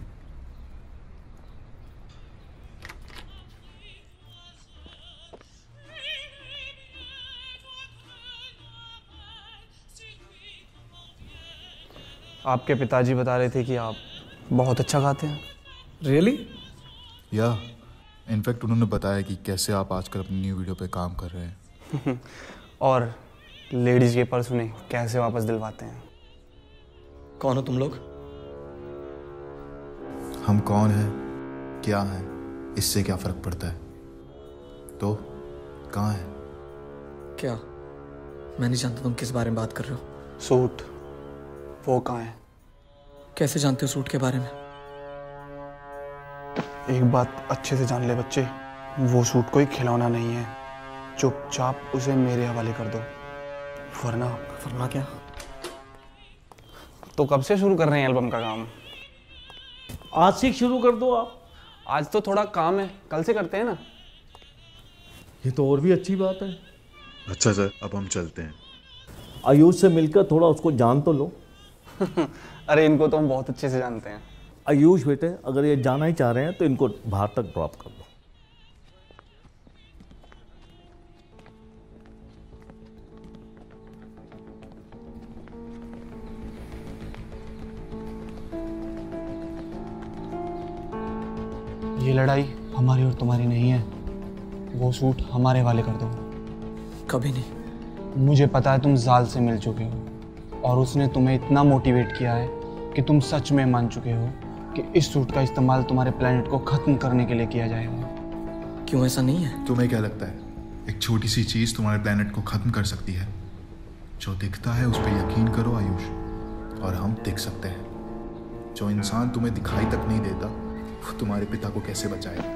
Speaker 21: आपके पिताजी बता रहे थे कि आप बहुत अच्छा गाते हैं।
Speaker 5: रियली?
Speaker 22: या इनफैक्ट उन्होंने बताया कि कैसे आप आजकल अपनी न्यू वीडियो पे काम कर रहे हैं।
Speaker 21: और लेडीज के पर्स उन्हें कैसे वापस दिलवाते हैं।
Speaker 5: कौन हो तुम लोग?
Speaker 22: हम कौन हैं, क्या हैं, इससे क्या फर्क पड़ता है? तो कहाँ है?
Speaker 5: क्या? मैं नहीं जानता तुम किस बारे में बात कर रहे हो।
Speaker 21: सूट वो कहाँ है?
Speaker 5: कैसे जानते हो सूट के बारे में?
Speaker 21: एक बात अच्छे से जान ले बच्चे, वो सूट कोई खिलौना नहीं है। चुपचाप उसे मेरे हवाले कर दो, वरना
Speaker 5: क्या?
Speaker 21: तो कब से शुरू कर रहे हैं एल्बम का काम?
Speaker 15: आज से शुरू कर दो आप।
Speaker 21: आज तो थोड़ा काम है, कल से करते हैं ना।
Speaker 15: ये तो और भी अच्छी बात है।
Speaker 22: अच्छा सर, अब हम चलते हैं।
Speaker 15: आयुष से मिलकर थोड़ा उसको जान तो लो।
Speaker 21: अरे इनको तो हम बहुत अच्छे से जानते हैं।
Speaker 15: आयुष बेटे, अगर ये जाना ही चाह रहे हैं तो इनको बाहर तक ड्रॉप कर दो।
Speaker 21: ये लड़ाई हमारी और तुम्हारी नहीं है। वो सूट हमारे वाले कर दो।
Speaker 5: कभी नहीं।
Speaker 21: मुझे पता है तुम जाल से मिल चुके हो और उसने तुम्हें इतना मोटिवेट किया है कि तुम सच में मान चुके हो कि इस सूट का इस्तेमाल तुम्हारे प्लेनेट को खत्म करने के लिए किया जाएगा।
Speaker 5: क्यों ऐसा नहीं है?
Speaker 22: तुम्हें क्या लगता है एक छोटी सी चीज तुम्हारे प्लेनेट को खत्म कर सकती है? जो दिखता है उस पर यकीन करो आयुष, और हम दिख सकते हैं। जो इंसान तुम्हें दिखाई तक नहीं देता वो तुम्हारे पिता को कैसे बचाएगा?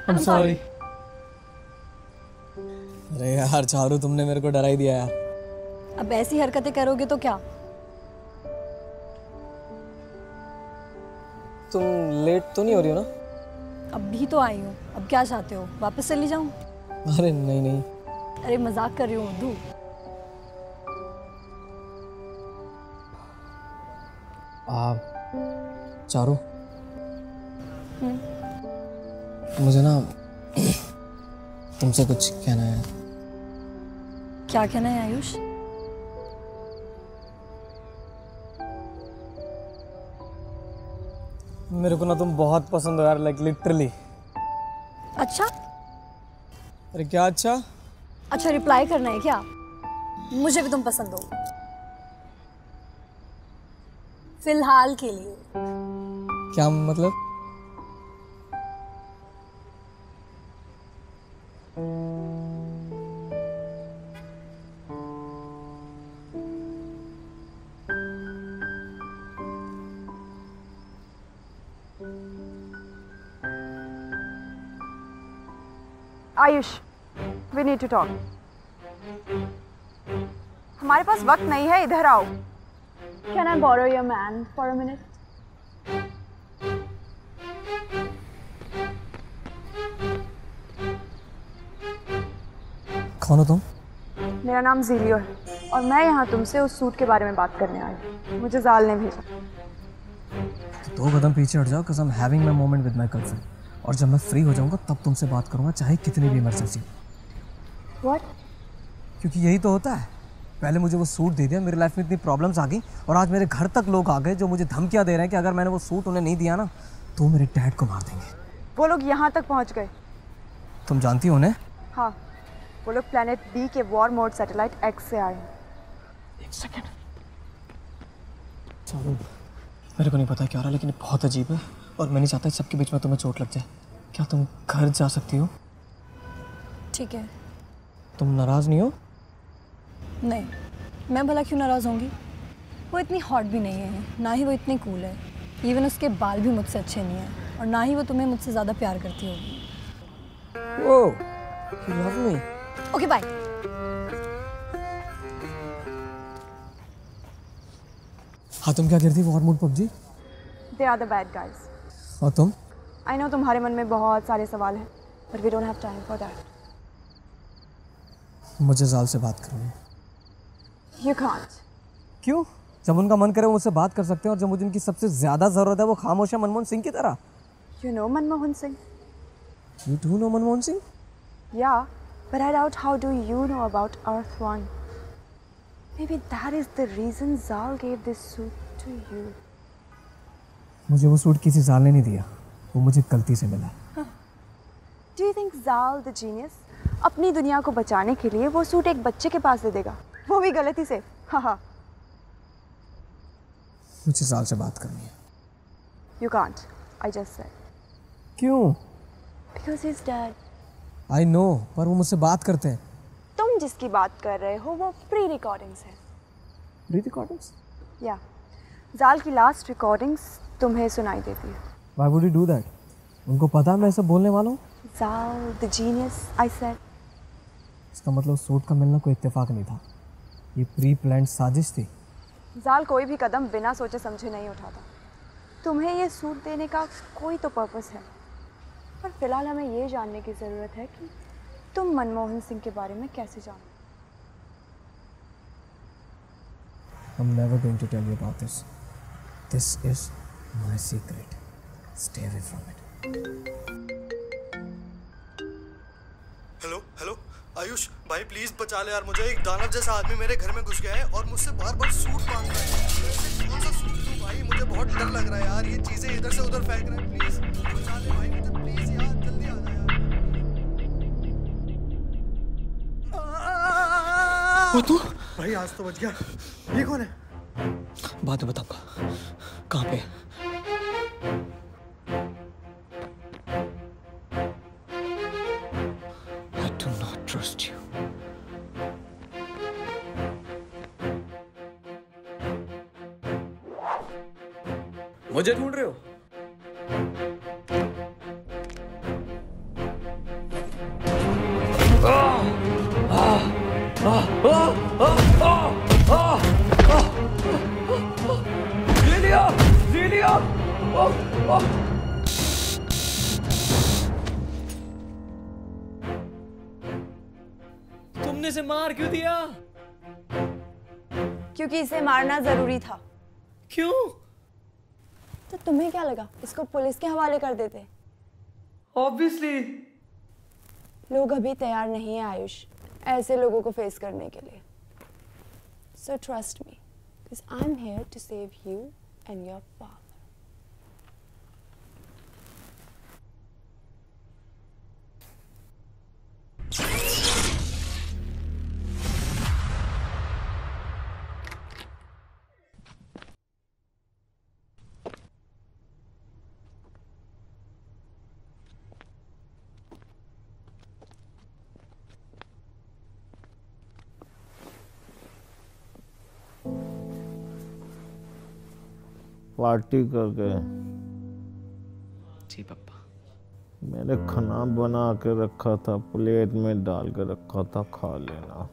Speaker 5: I'm sorry. अरे यार चारू, तुमने मेरे को डरा ही दिया यार।
Speaker 14: अब ऐसी हरकतें करोगे तो क्या?
Speaker 5: तुम लेट तो नहीं हो रही हो ना?
Speaker 14: अभी तो आई हूँ, अब क्या चाहते हो, वापस चली जाऊँ?
Speaker 5: अरे नहीं नहीं।
Speaker 14: अरे मजाक कर रही हूँ उद्धू।
Speaker 5: चारू, मुझे ना तुमसे कुछ कहना है।
Speaker 14: क्या कहना है आयुष?
Speaker 5: मेरे को ना तुम बहुत पसंद हो यार, लाइक लिटरली।
Speaker 14: अच्छा?
Speaker 5: अरे क्या अच्छा?
Speaker 14: अच्छा रिप्लाई करना है क्या? मुझे भी तुम पसंद हो, फिलहाल के लिए।
Speaker 5: क्या मतलब?
Speaker 4: Ayush, we need to talk. हमारे पास वक्त नहीं है, इधर आओ। Can I borrow your man for a minute?
Speaker 5: कौन हो तुम?
Speaker 4: मेरा नाम ज़ीलियो है और मैं यहाँ तुमसे उस सूट के बारे में बात करने आई हूँ। मुझे जाल ने भेजा।
Speaker 5: तो 2 कदम पीछे हट जाओ, cause I'm having my moment with my girlfriend. और जब मैं फ्री हो जाऊंगा तब तुमसे बात करूंगा, चाहे कितनी भी इमरजेंसी।
Speaker 4: What?
Speaker 5: क्योंकि यही तो होता है। पहले मुझे वो सूट दे दिया, मेरी लाइफ में इतनी प्रॉब्लम्स आ गई, और आज मेरे घर तक लोग आ गए जो मुझे धमकियां दे रहे हैं कि अगर मैंने वो सूट उन्हें नहीं दिया ना तो मेरे डैड को मार देंगे।
Speaker 4: वो लोग यहाँ तक पहुँच गए।
Speaker 5: तुम जानती हो उन्हें?
Speaker 4: हाँ, वो लोग प्लेनेट बी के वॉर मोड सैटेलाइट एक्स से आए हैं।
Speaker 5: एक सेकेंड। चलो, मेरे को नहीं पता क्या हो रहा, लेकिन बहुत अजीब है और मैं नहीं चाहता इस सबके बीच में तुम्हें चोट लग जाए। क्या तुम घर जा सकती हो?
Speaker 14: ठीक है।
Speaker 5: तुम नाराज नहीं हो?
Speaker 14: नहीं, मैं भला क्यों नाराज होंगी? वो इतनी हॉट भी नहीं है, ना ही वो इतनी कूल है। इवन उसके बाल भी मुझसे अच्छे नहीं हैं, और ना ही वो तुम्हें मुझसे ज़्यादा प्यार करती होगी।
Speaker 5: Oh, you love me.
Speaker 14: Okay bye.
Speaker 5: हाँ, तुम क्या करती हो? War mode PUBG?
Speaker 4: They are the bad guys.
Speaker 5: और तुम?
Speaker 4: I know तुम्हारे मन में बहुत सारे सवाल हैं, but we don't have time for that.
Speaker 5: मुझे जाल से बात करनी है।
Speaker 4: You can't.
Speaker 5: क्यों? जब उनका मन करे वो मुझसे बात कर सकते हैं, और जब मुझे उनकी सबसे ज्यादा जरूरत है वो खामोश है मनमोहन सिंह की तरह।
Speaker 4: You know Manmohan Singh?
Speaker 5: You do know Manmohan Singh?
Speaker 4: Yeah, but I doubt how do you know about Earth One. Maybe that is the reason Zal gave this suit to you.
Speaker 5: मुझे वो सूट किसी जाल ने नहीं दिया, वो मुझे गलती से मिला।
Speaker 4: Do you think Zal the genius अपनी दुनिया को बचाने के लिए वो सूट एक बच्चे के पास दे देगा, वो भी गलती से? हाँ।
Speaker 5: मुझे जाल से बात करनी है।
Speaker 4: You can't. I just said.
Speaker 5: क्यों?
Speaker 4: Because he's dead.
Speaker 5: I know, पर वो मुझसे बात करते हैं।
Speaker 4: तुम जिसकी बात कर रहे हो वो प्री रिकॉर्डिंग्स है।
Speaker 5: Pre recordings?
Speaker 4: या जाल की लास्ट रिकॉर्डिंग्स तुम्हें सुनाई देती है।
Speaker 5: Why would he do that? उनको पता है मैं ऐसा बोलने वाला हूँ?
Speaker 4: Zal the genius, I said.
Speaker 5: इसका मतलब सूट का मिलना कोई इत्तेफाक नहीं था, ये प्री प्लान्ड साजिश थी।
Speaker 4: जाल कोई भी कदम बिना सोचे समझे नहीं उठाता। तुम्हें ये सूट देने का कोई तो पर्पस है, पर फिलहाल हमें ये जानने की ज़रूरत है कि तुम मनमोहन सिंह के बारे में कैसे जानते?
Speaker 5: I'm never going to tell you about this. This is my secret. Stay away from it.
Speaker 13: Hello hello Ayush भाई, प्लीज बचा ले यार मुझे। एक दानव जैसा आदमी मेरे घर में घुस गया है और मुझसे बार बार सूट मांग रहा है। कौन सा सूट दूं भाई? मुझे बहुत डर लग रहा है यार, ये चीजें इधर से उधर फेंक रहा है। प्लीज बचा ले भाई मुझे, प्लीज यार, जल्दी आ जा यार।
Speaker 5: वो तू?
Speaker 13: भाई आज तो बच गया। ये कौन है?
Speaker 5: बाद में बताऊंगा। कहाँ पे? I do not trust you. मुझे ढूंढ रहे हो? ज़ीलिया, ज़ीलिया, तुमने इसे मार क्यों दिया?
Speaker 4: क्योंकि इसे मारना जरूरी था।
Speaker 5: क्यों?
Speaker 4: तो तुम्हें क्या लगा इसको पुलिस के हवाले कर देते?
Speaker 5: ऑब्वियसली।
Speaker 4: लोग अभी तैयार नहीं है आयुष ऐसे लोगों को फेस करने के लिए। So trust me, because I'm here to save you and your father.
Speaker 15: Party करके
Speaker 2: जी पापा।
Speaker 15: मैंने खाना बना के रखा था, प्लेट में डाल के रखा था, खा लेना।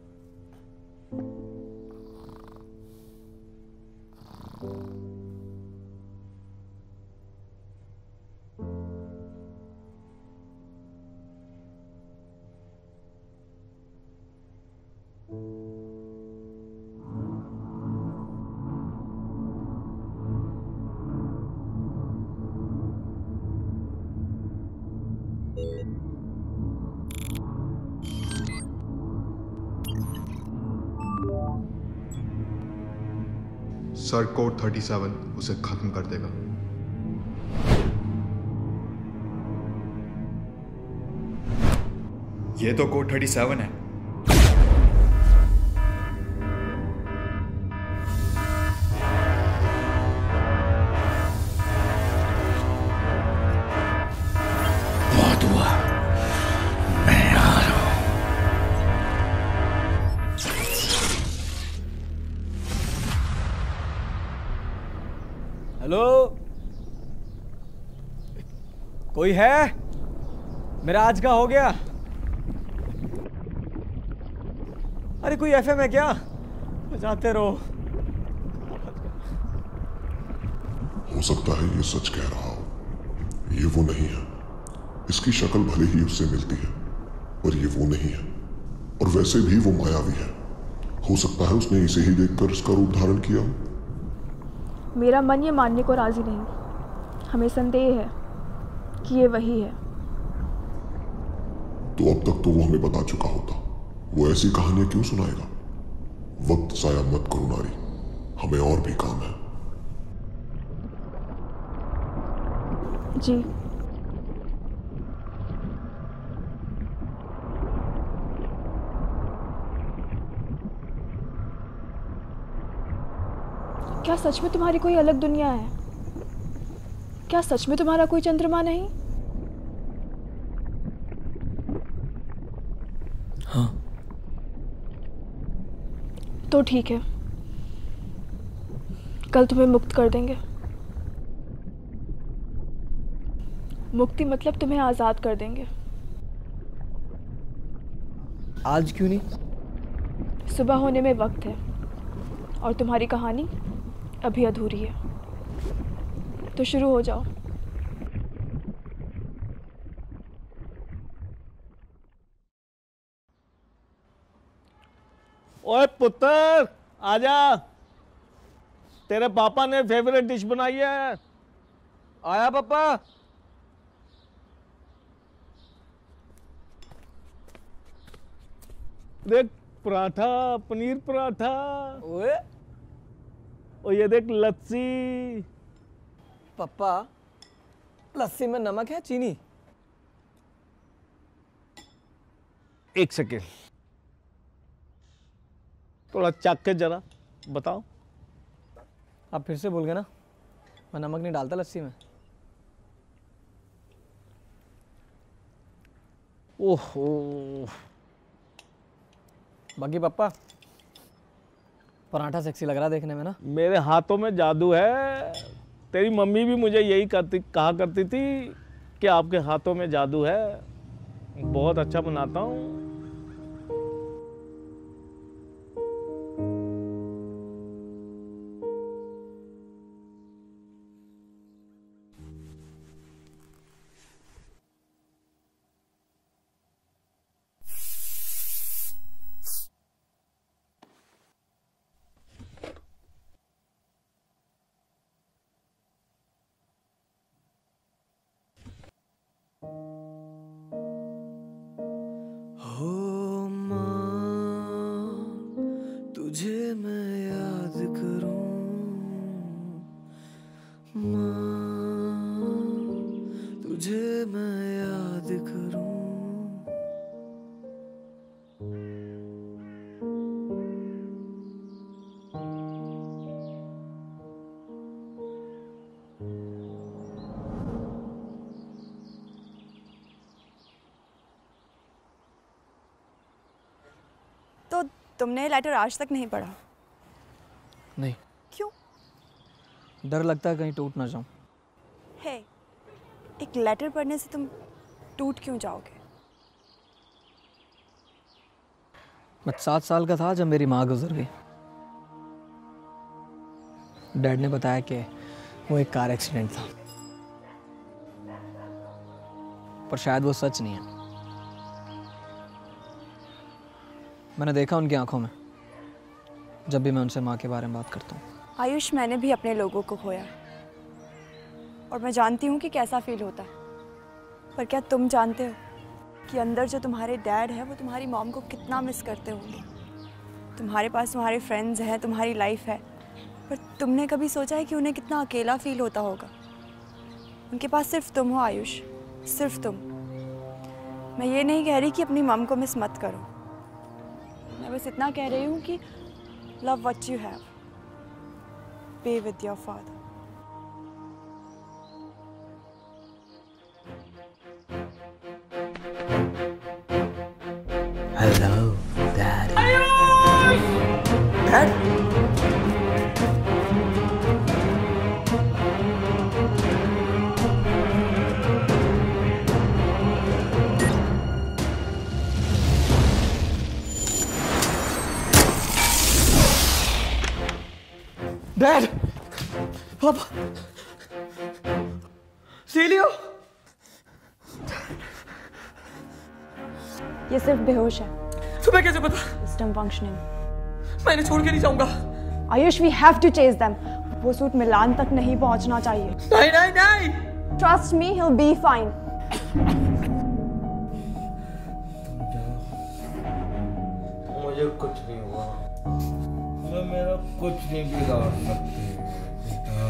Speaker 22: सर कोड 37 उसे खत्म कर देगा। ये तो कोड 37 है।
Speaker 19: बहुत हुआ, मैं आ रहा हूं।
Speaker 5: हेलो, कोई है? मेरा आज का हो गया। अरे कोई एफएम है क्या? बजाते रहो।
Speaker 10: हो सकता है ये सच कह रहा हो, ये वो नहीं है। इसकी शक्ल भले ही उससे मिलती है पर ये वो नहीं है, और वैसे भी वो मायावी है। हो सकता है उसने इसे ही देखकर इसका रूप धारण किया हो।
Speaker 1: मेरा मन ये मानने को राजी नहीं। हमें संदेह है कि ये वही है।
Speaker 10: तो अब तक तो वो हमें बता चुका होता। वो ऐसी कहानियां क्यों सुनाएगा? वक्त जाया मत करो नारी, हमें और भी काम है।
Speaker 1: जी। क्या सच में तुम्हारी कोई अलग दुनिया है? क्या सच में तुम्हारा कोई चंद्रमा नहीं?
Speaker 2: हाँ।
Speaker 1: तो ठीक है, कल तुम्हें मुक्त कर देंगे। मुक्ति मतलब तुम्हें आजाद कर देंगे।
Speaker 5: आज क्यों नहीं?
Speaker 1: सुबह होने में वक्त है और तुम्हारी कहानी अभी अधूरी है, तो शुरू हो जाओ।
Speaker 15: ओए पुत्र, आजा, तेरे पापा ने फेवरेट डिश बनाई है।
Speaker 5: आया पापा।
Speaker 15: देख पराठा, पनीर पराठा।
Speaker 5: ओए,
Speaker 15: और ये देख लस्सी।
Speaker 5: पापा, लस्सी में नमक है चीनी?
Speaker 15: एक सेकेंड, थोड़ा चख के जरा बताओ।
Speaker 5: आप फिर से बोल गए ना, मैं नमक नहीं डालता लस्सी में।
Speaker 15: ओहो।
Speaker 5: बाकी पापा, पराठा सेक्सी लग रहा है देखने में ना।
Speaker 15: मेरे हाथों में जादू है। तेरी मम्मी भी मुझे यही कहा करती थी कि आपके हाथों में जादू है। बहुत अच्छा बनाता हूँ।
Speaker 4: तुमने लेटर आज तक नहीं पढ़ा?
Speaker 5: नहीं।
Speaker 4: क्यों?
Speaker 5: डर लगता है कहीं टूट ना जाऊं।
Speaker 4: हे, एक लेटर पढ़ने से तुम टूट क्यों जाओगे?
Speaker 5: मैं 7 साल का था जब मेरी माँ गुजर गई। डैड ने बताया कि वो एक कार एक्सीडेंट था, पर शायद वो सच नहीं है। मैंने देखा उनकी आंखों में जब भी मैं उनसे माँ के बारे में बात करता हूँ।
Speaker 4: आयुष, मैंने भी अपने लोगों को खोया और मैं जानती हूँ कि कैसा फील होता है, पर क्या तुम जानते हो कि अंदर जो तुम्हारे डैड है वो तुम्हारी मॉम को कितना मिस करते होंगे? तुम्हारे पास तुम्हारे फ्रेंड्स हैं, तुम्हारी लाइफ है, पर तुमने कभी सोचा है कि उन्हें कितना अकेला फील होता होगा? उनके पास सिर्फ तुम हो आयुष, सिर्फ तुम। मैं ये नहीं कह रही कि अपनी मॉम को मिस मत करो, मैं बस इतना कह रही हूँ कि love what you have, be with your father.
Speaker 19: Hello daddy.
Speaker 5: Dad? Dad, पापा, सीलियो,
Speaker 4: ये सिर्फ बेहोश है।
Speaker 5: तुम्हें कैसे पता?
Speaker 4: System functioning.
Speaker 5: मैं इन्हें छोड़ के नहीं जाऊंगा।
Speaker 4: Ayush, we have to chase them. वो सूट मिलान तक नहीं पहुंचना चाहिए।
Speaker 5: नहीं नहीं नहीं।
Speaker 4: Trust me, he will be fine.
Speaker 15: मुझे कुछ नहीं हुआ, मैं मेरा कुछ नहीं बिगाड़ सकती बेटा।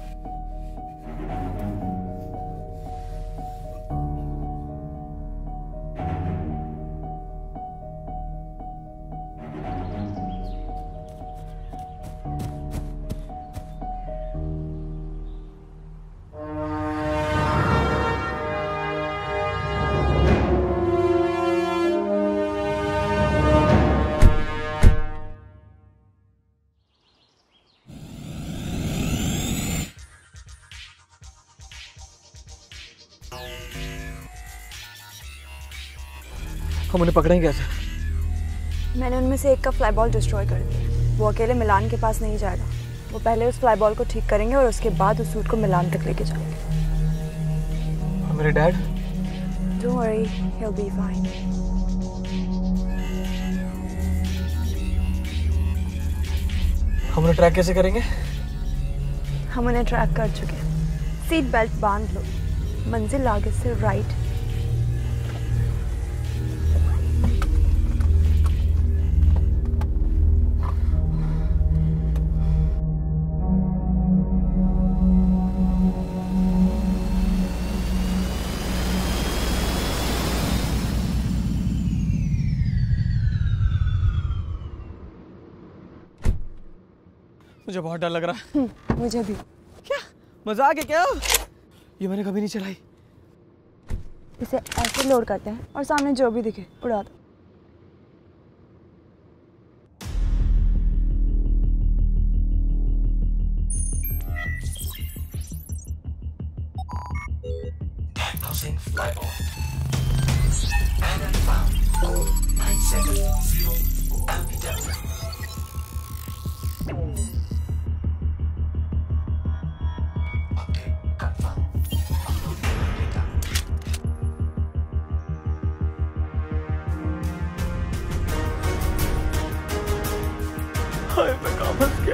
Speaker 5: हम उन्हें पकड़ेंगे कैसे?
Speaker 4: मैंने उनमें से एक का फ्लाई बॉल डिस्ट्रॉय कर दिया। वो अकेले मिलान के पास नहीं जाएगा। वो पहले उस फ्लाई बॉल को ठीक करेंगे और उसके बाद उस सूट को मिलान तक लेके जाएंगे।
Speaker 5: और मेरे dad?
Speaker 4: Don't worry, he'll be fine.
Speaker 5: हम उन्हें ट्रैक कैसे करेंगे?
Speaker 4: हम उन्हें ट्रैक कर चुके हैं। सीट बेल्ट बांध लो, मंजिल आगे से राइट।
Speaker 5: मुझे बहुत डर लग रहा है।
Speaker 4: मुझे भी।
Speaker 5: क्या मजाक है क्या? ये मैंने कभी नहीं चलाई।
Speaker 4: इसे ऐसे लोड करते हैं और सामने जो भी दिखे उड़ा दो।
Speaker 19: Diagnosing flyball. Pattern found. Code 970 LPW.
Speaker 5: हाय, मैं कहाँ फंस गया?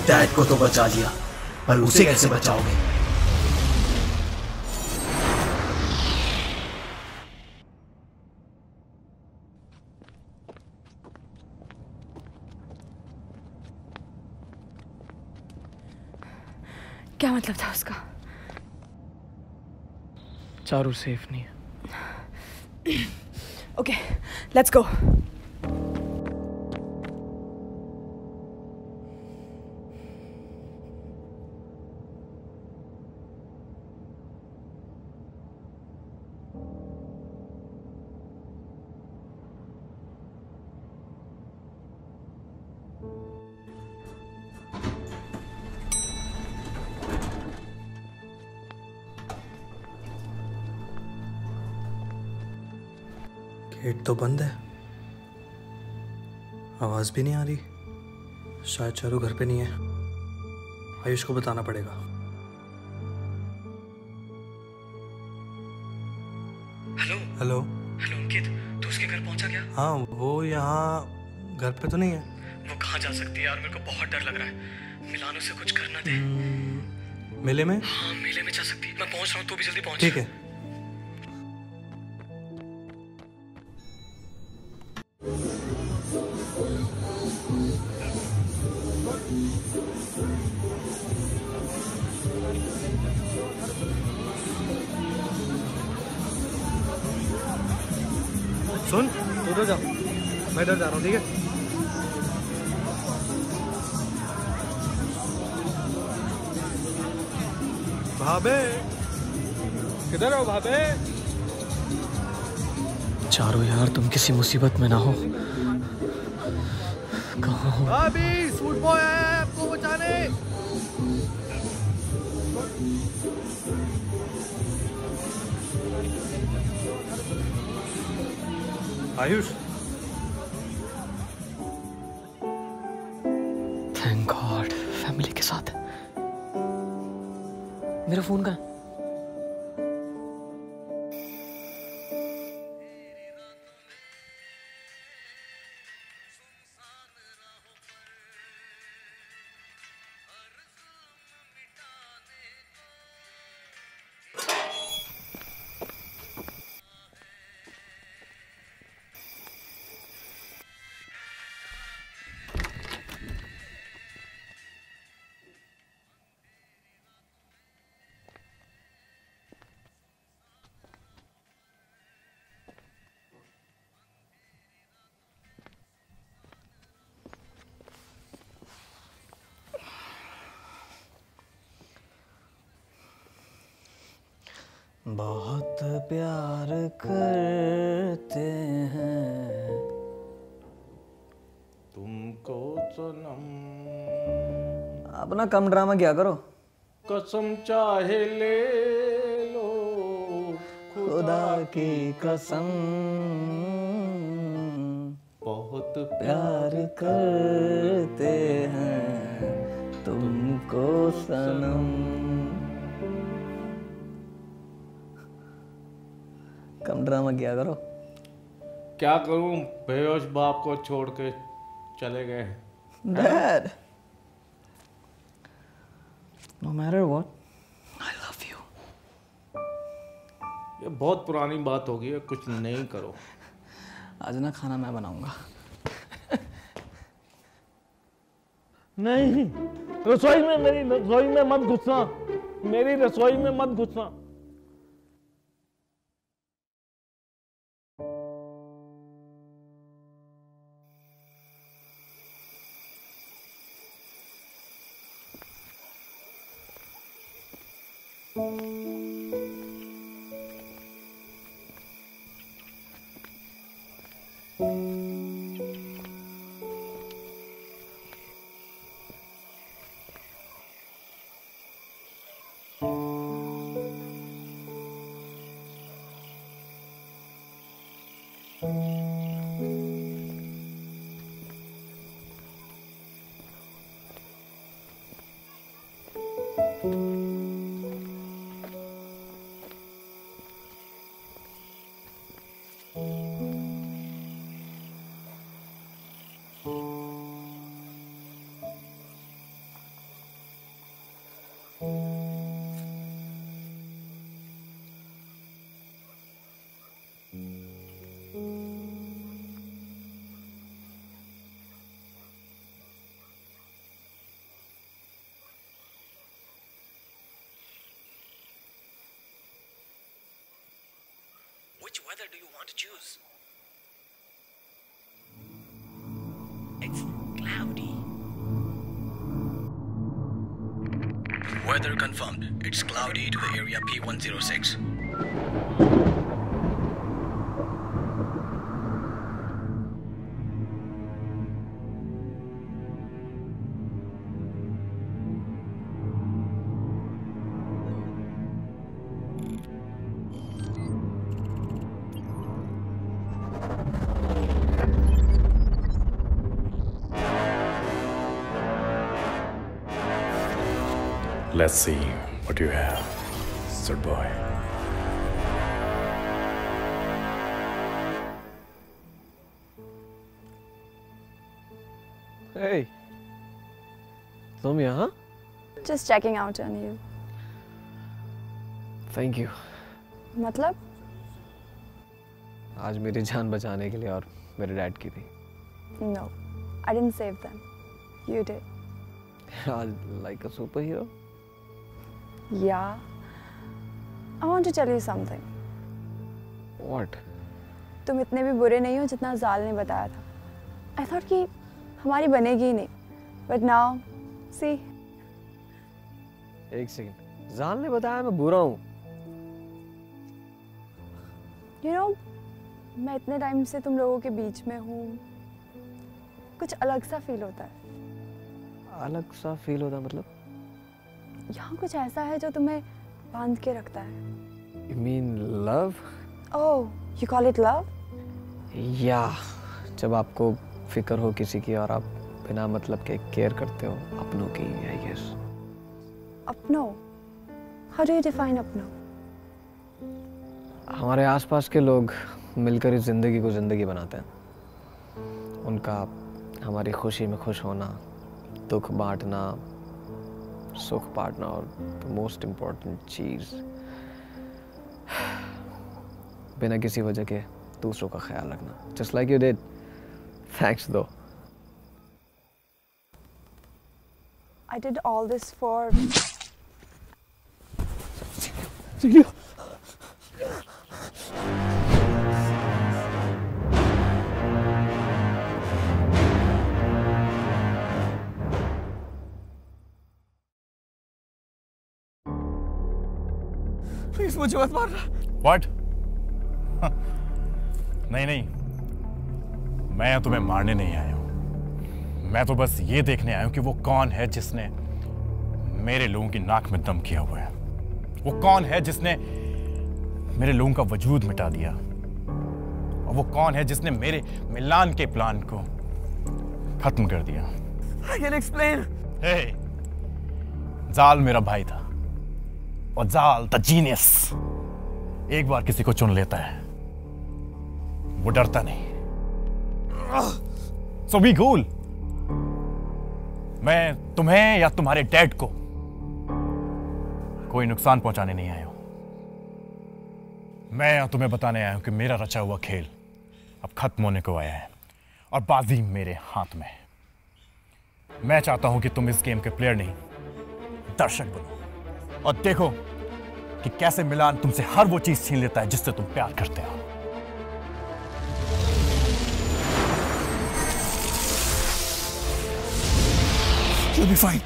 Speaker 19: डैड को तो बचा लिया, पर उसे कैसे बचाओगे?
Speaker 1: क्या मतलब था उसका?
Speaker 2: चारू सेफ नहीं है।
Speaker 1: Okay, let's go.
Speaker 13: गेट तो बंद है, आवाज भी नहीं आ रही। शायद चारू घर पे नहीं है। आयुष को बताना पड़ेगा।
Speaker 5: हेलो
Speaker 13: हेलो
Speaker 5: हेलो अंकित, तू उसके घर पहुंचा क्या?
Speaker 13: हाँ, वो यहाँ घर पे तो नहीं है।
Speaker 5: वो कहाँ जा सकती है यार, मेरे को बहुत डर लग रहा है। मिलानो से कुछ करना दे।
Speaker 13: मेले में?
Speaker 5: हाँ मेले में जा सकती है। मैं पहुंच रहा हूँ, तू भी जल्दी पहुंच।
Speaker 13: ठीक है। सुन, तू उधर जा, मैं इधर जा रहा हूँ, ठीक है? भाभे, किधर हो भाभे?
Speaker 2: चारू यार, तुम किसी मुसीबत में ना हो। कहाँ हो?
Speaker 13: भाभी, सूट बॉय आया है आपको बचाने। आयुष,
Speaker 2: थैंक गॉड फैमिली के साथ। मेरा फोन कहाँ है? बहुत प्यार करते हैं
Speaker 15: तुमको सनम।
Speaker 2: अपना कम ड्रामा क्या करो।
Speaker 15: कसम चाहे ले लो
Speaker 2: खुदा की कसम,
Speaker 15: बहुत
Speaker 2: प्यार करते हैं तुमको सनम। कम ड्रामा किया करो।
Speaker 15: क्या करूं, बेहोश बाप को छोड़ के चले गए।
Speaker 2: Dad, no matter what, I love you.
Speaker 15: ये बहुत पुरानी बात हो गई है, कुछ नहीं करो।
Speaker 2: आज ना खाना मैं बनाऊंगा।
Speaker 15: नहीं, रसोई में, मेरी रसोई में मत घुसना, मेरी रसोई में मत घुसना।
Speaker 2: weather do you want to choose? It's cloudy. Weather confirmed. It's cloudy to the area P106.
Speaker 8: Let's see what you have, sir boy.
Speaker 5: Hey, तुम यहाँ?
Speaker 4: Just checking out on you.
Speaker 5: Thank you.
Speaker 4: मतलब?
Speaker 5: आज मेरी जान बचाने के लिए और मेरे डैड की थी।
Speaker 4: No, I didn't save them. You did.
Speaker 5: Like a superhero?
Speaker 4: Yeah. I want to tell you something.
Speaker 5: What?
Speaker 4: तुम इतने भी बुरे नहीं हो जितना जाल ने बताया था। I thought कि हमारी बनेगी ही नहीं. But now, see.
Speaker 5: एक सेकंड, जाल ने बताया मैं बुरा हूँ।
Speaker 4: You know, मैं इतने टाइम से तुम लोगों के बीच में हूँ। कुछ अलग सा फील होता है।
Speaker 5: अलग सा फील होता मतलब?
Speaker 4: यहाँ कुछ ऐसा है जो तुम्हें बांध के रखता है।
Speaker 5: You mean love?
Speaker 4: Oh, you call it love?
Speaker 5: Yeah, जब आपको फिक्र हो किसी की और आप बिना मतलब के केयर करते हो अपनों की, I guess.
Speaker 4: अपनों? How do you define अपनों?
Speaker 5: हमारे आसपास के लोग मिलकर इस जिंदगी को जिंदगी बनाते हैं। उनका हमारी खुशी में खुश होना, दुख बांटना, सुख बांटना और मोस्ट इम्पोर्टेंट चीज बिना किसी वजह के दूसरों का ख्याल रखना। Just like you did. Thanks though.
Speaker 4: I did all this for.
Speaker 5: Celia. Please मुझे मत मारना।
Speaker 8: What? नहीं नहीं, मैं तुम्हें मारने नहीं आया हूं। मैं तो बस ये देखने आया हूं कि वो कौन है जिसने मेरे लोगों की नाक में दम किया हुआ है। वो कौन है जिसने मेरे लोगों का वजूद मिटा दिया, और वो कौन है जिसने मेरे मिलान के प्लान को खत्म कर दिया।
Speaker 5: I can explain.
Speaker 8: Hey, जाल मेरा भाई था, और जाल द जीनियस एक बार किसी को चुन लेता है, वो डरता नहीं। So be cool. मैं तुम्हें या तुम्हारे डैड को कोई नुकसान पहुंचाने नहीं आया हूं। मैं तुम्हें बताने आया हूं कि मेरा रचा हुआ खेल अब खत्म होने को आया है और बाजी मेरे हाथ में है। मैं चाहता हूं कि तुम इस गेम के प्लेयर नहीं, दर्शक बनो और देखो कि कैसे मिलान तुमसे हर वो चीज छीन लेता है जिससे तुम प्यार करते हो।
Speaker 5: You'll be fine.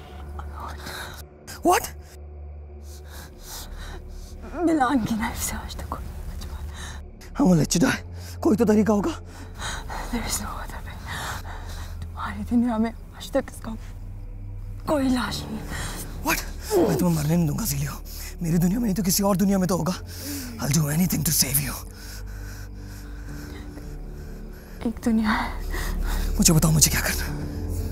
Speaker 5: What?
Speaker 4: मिलान की नाइफ से आज तक कोई नहीं बच पाया।
Speaker 5: I won't let you die. कोई तो तरीका होगा।
Speaker 4: There is no other way. तुम्हारी दुनिया में आज तक इसका कोई लाश नहीं।
Speaker 5: What? मैं तुम्हें मरने नहीं दूंगा सीलियो। मेरी दुनिया में नहीं तो किसी और दुनिया में तो होगा। I'll do anything to save you.
Speaker 4: एक दुनिया है।
Speaker 5: मुझे बताओ मुझे क्या करना है।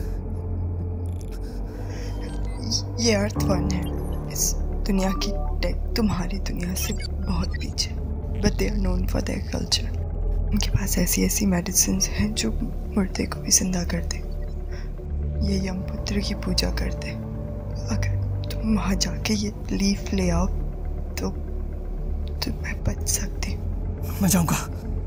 Speaker 9: ये अर्थ वन है। इस दुनिया की टेक तुम्हारी दुनिया से बहुत पीछे, but they are known for their culture. उनके पास ऐसी ऐसी मेडिसिन हैं जो मुर्दे को भी जिंदा कर दे। ये यमपुत्र की पूजा करते। अगर तुम वहाँ जाके ये लीफ ले आओ तो मैं बच सकती।
Speaker 5: मैं जाऊँगा।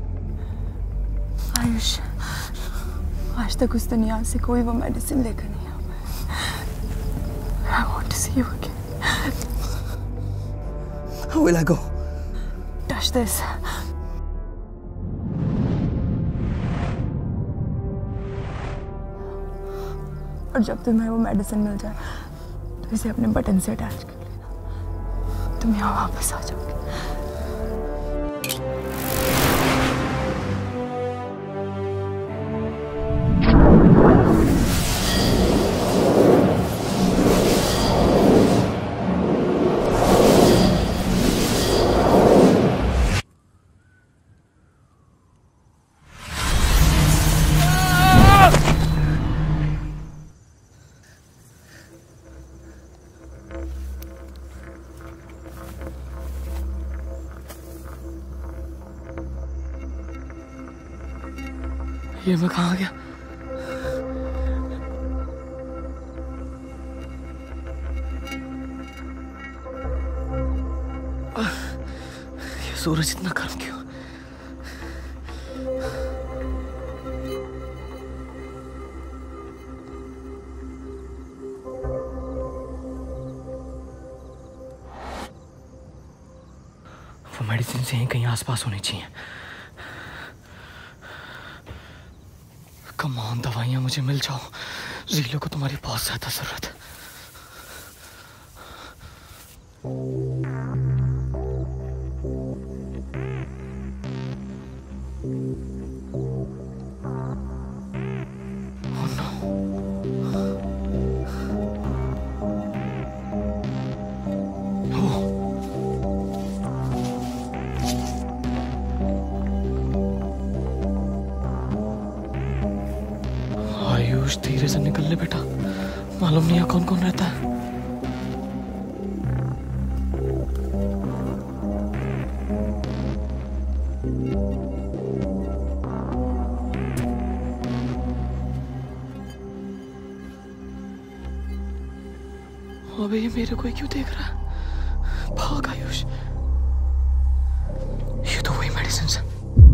Speaker 4: आयुष, आज तक उस दुनिया से कोई वो मेडिसिन लेकर नहीं आ पाया। I want to see you again.
Speaker 5: How will I go?
Speaker 4: Touch this.
Speaker 9: और जब तुम्हें वो मेडिसिन मिल जाए तो इसे अपने बटन से अटैच कर लेना। तुम यहाँ वापस आ जाओगे।
Speaker 5: ये मैं कहाँ गया? ये सूरज इतना गर्म क्यों? वो मेडिसिन से कहीं आसपास होनी चाहिए। कमान दवाइयाँ मुझे मिल जाओ। ज़ीलो को तुम्हारी बहुत ज़्यादा ज़रूरत है। आयुष धीरे से निकल ले बेटा, मालूम नहीं है कौन कौन रहता है। अबे ये मेरे को ही क्यों देख रहा है? भाग आयुष, ये तो वही मेडिसिन है।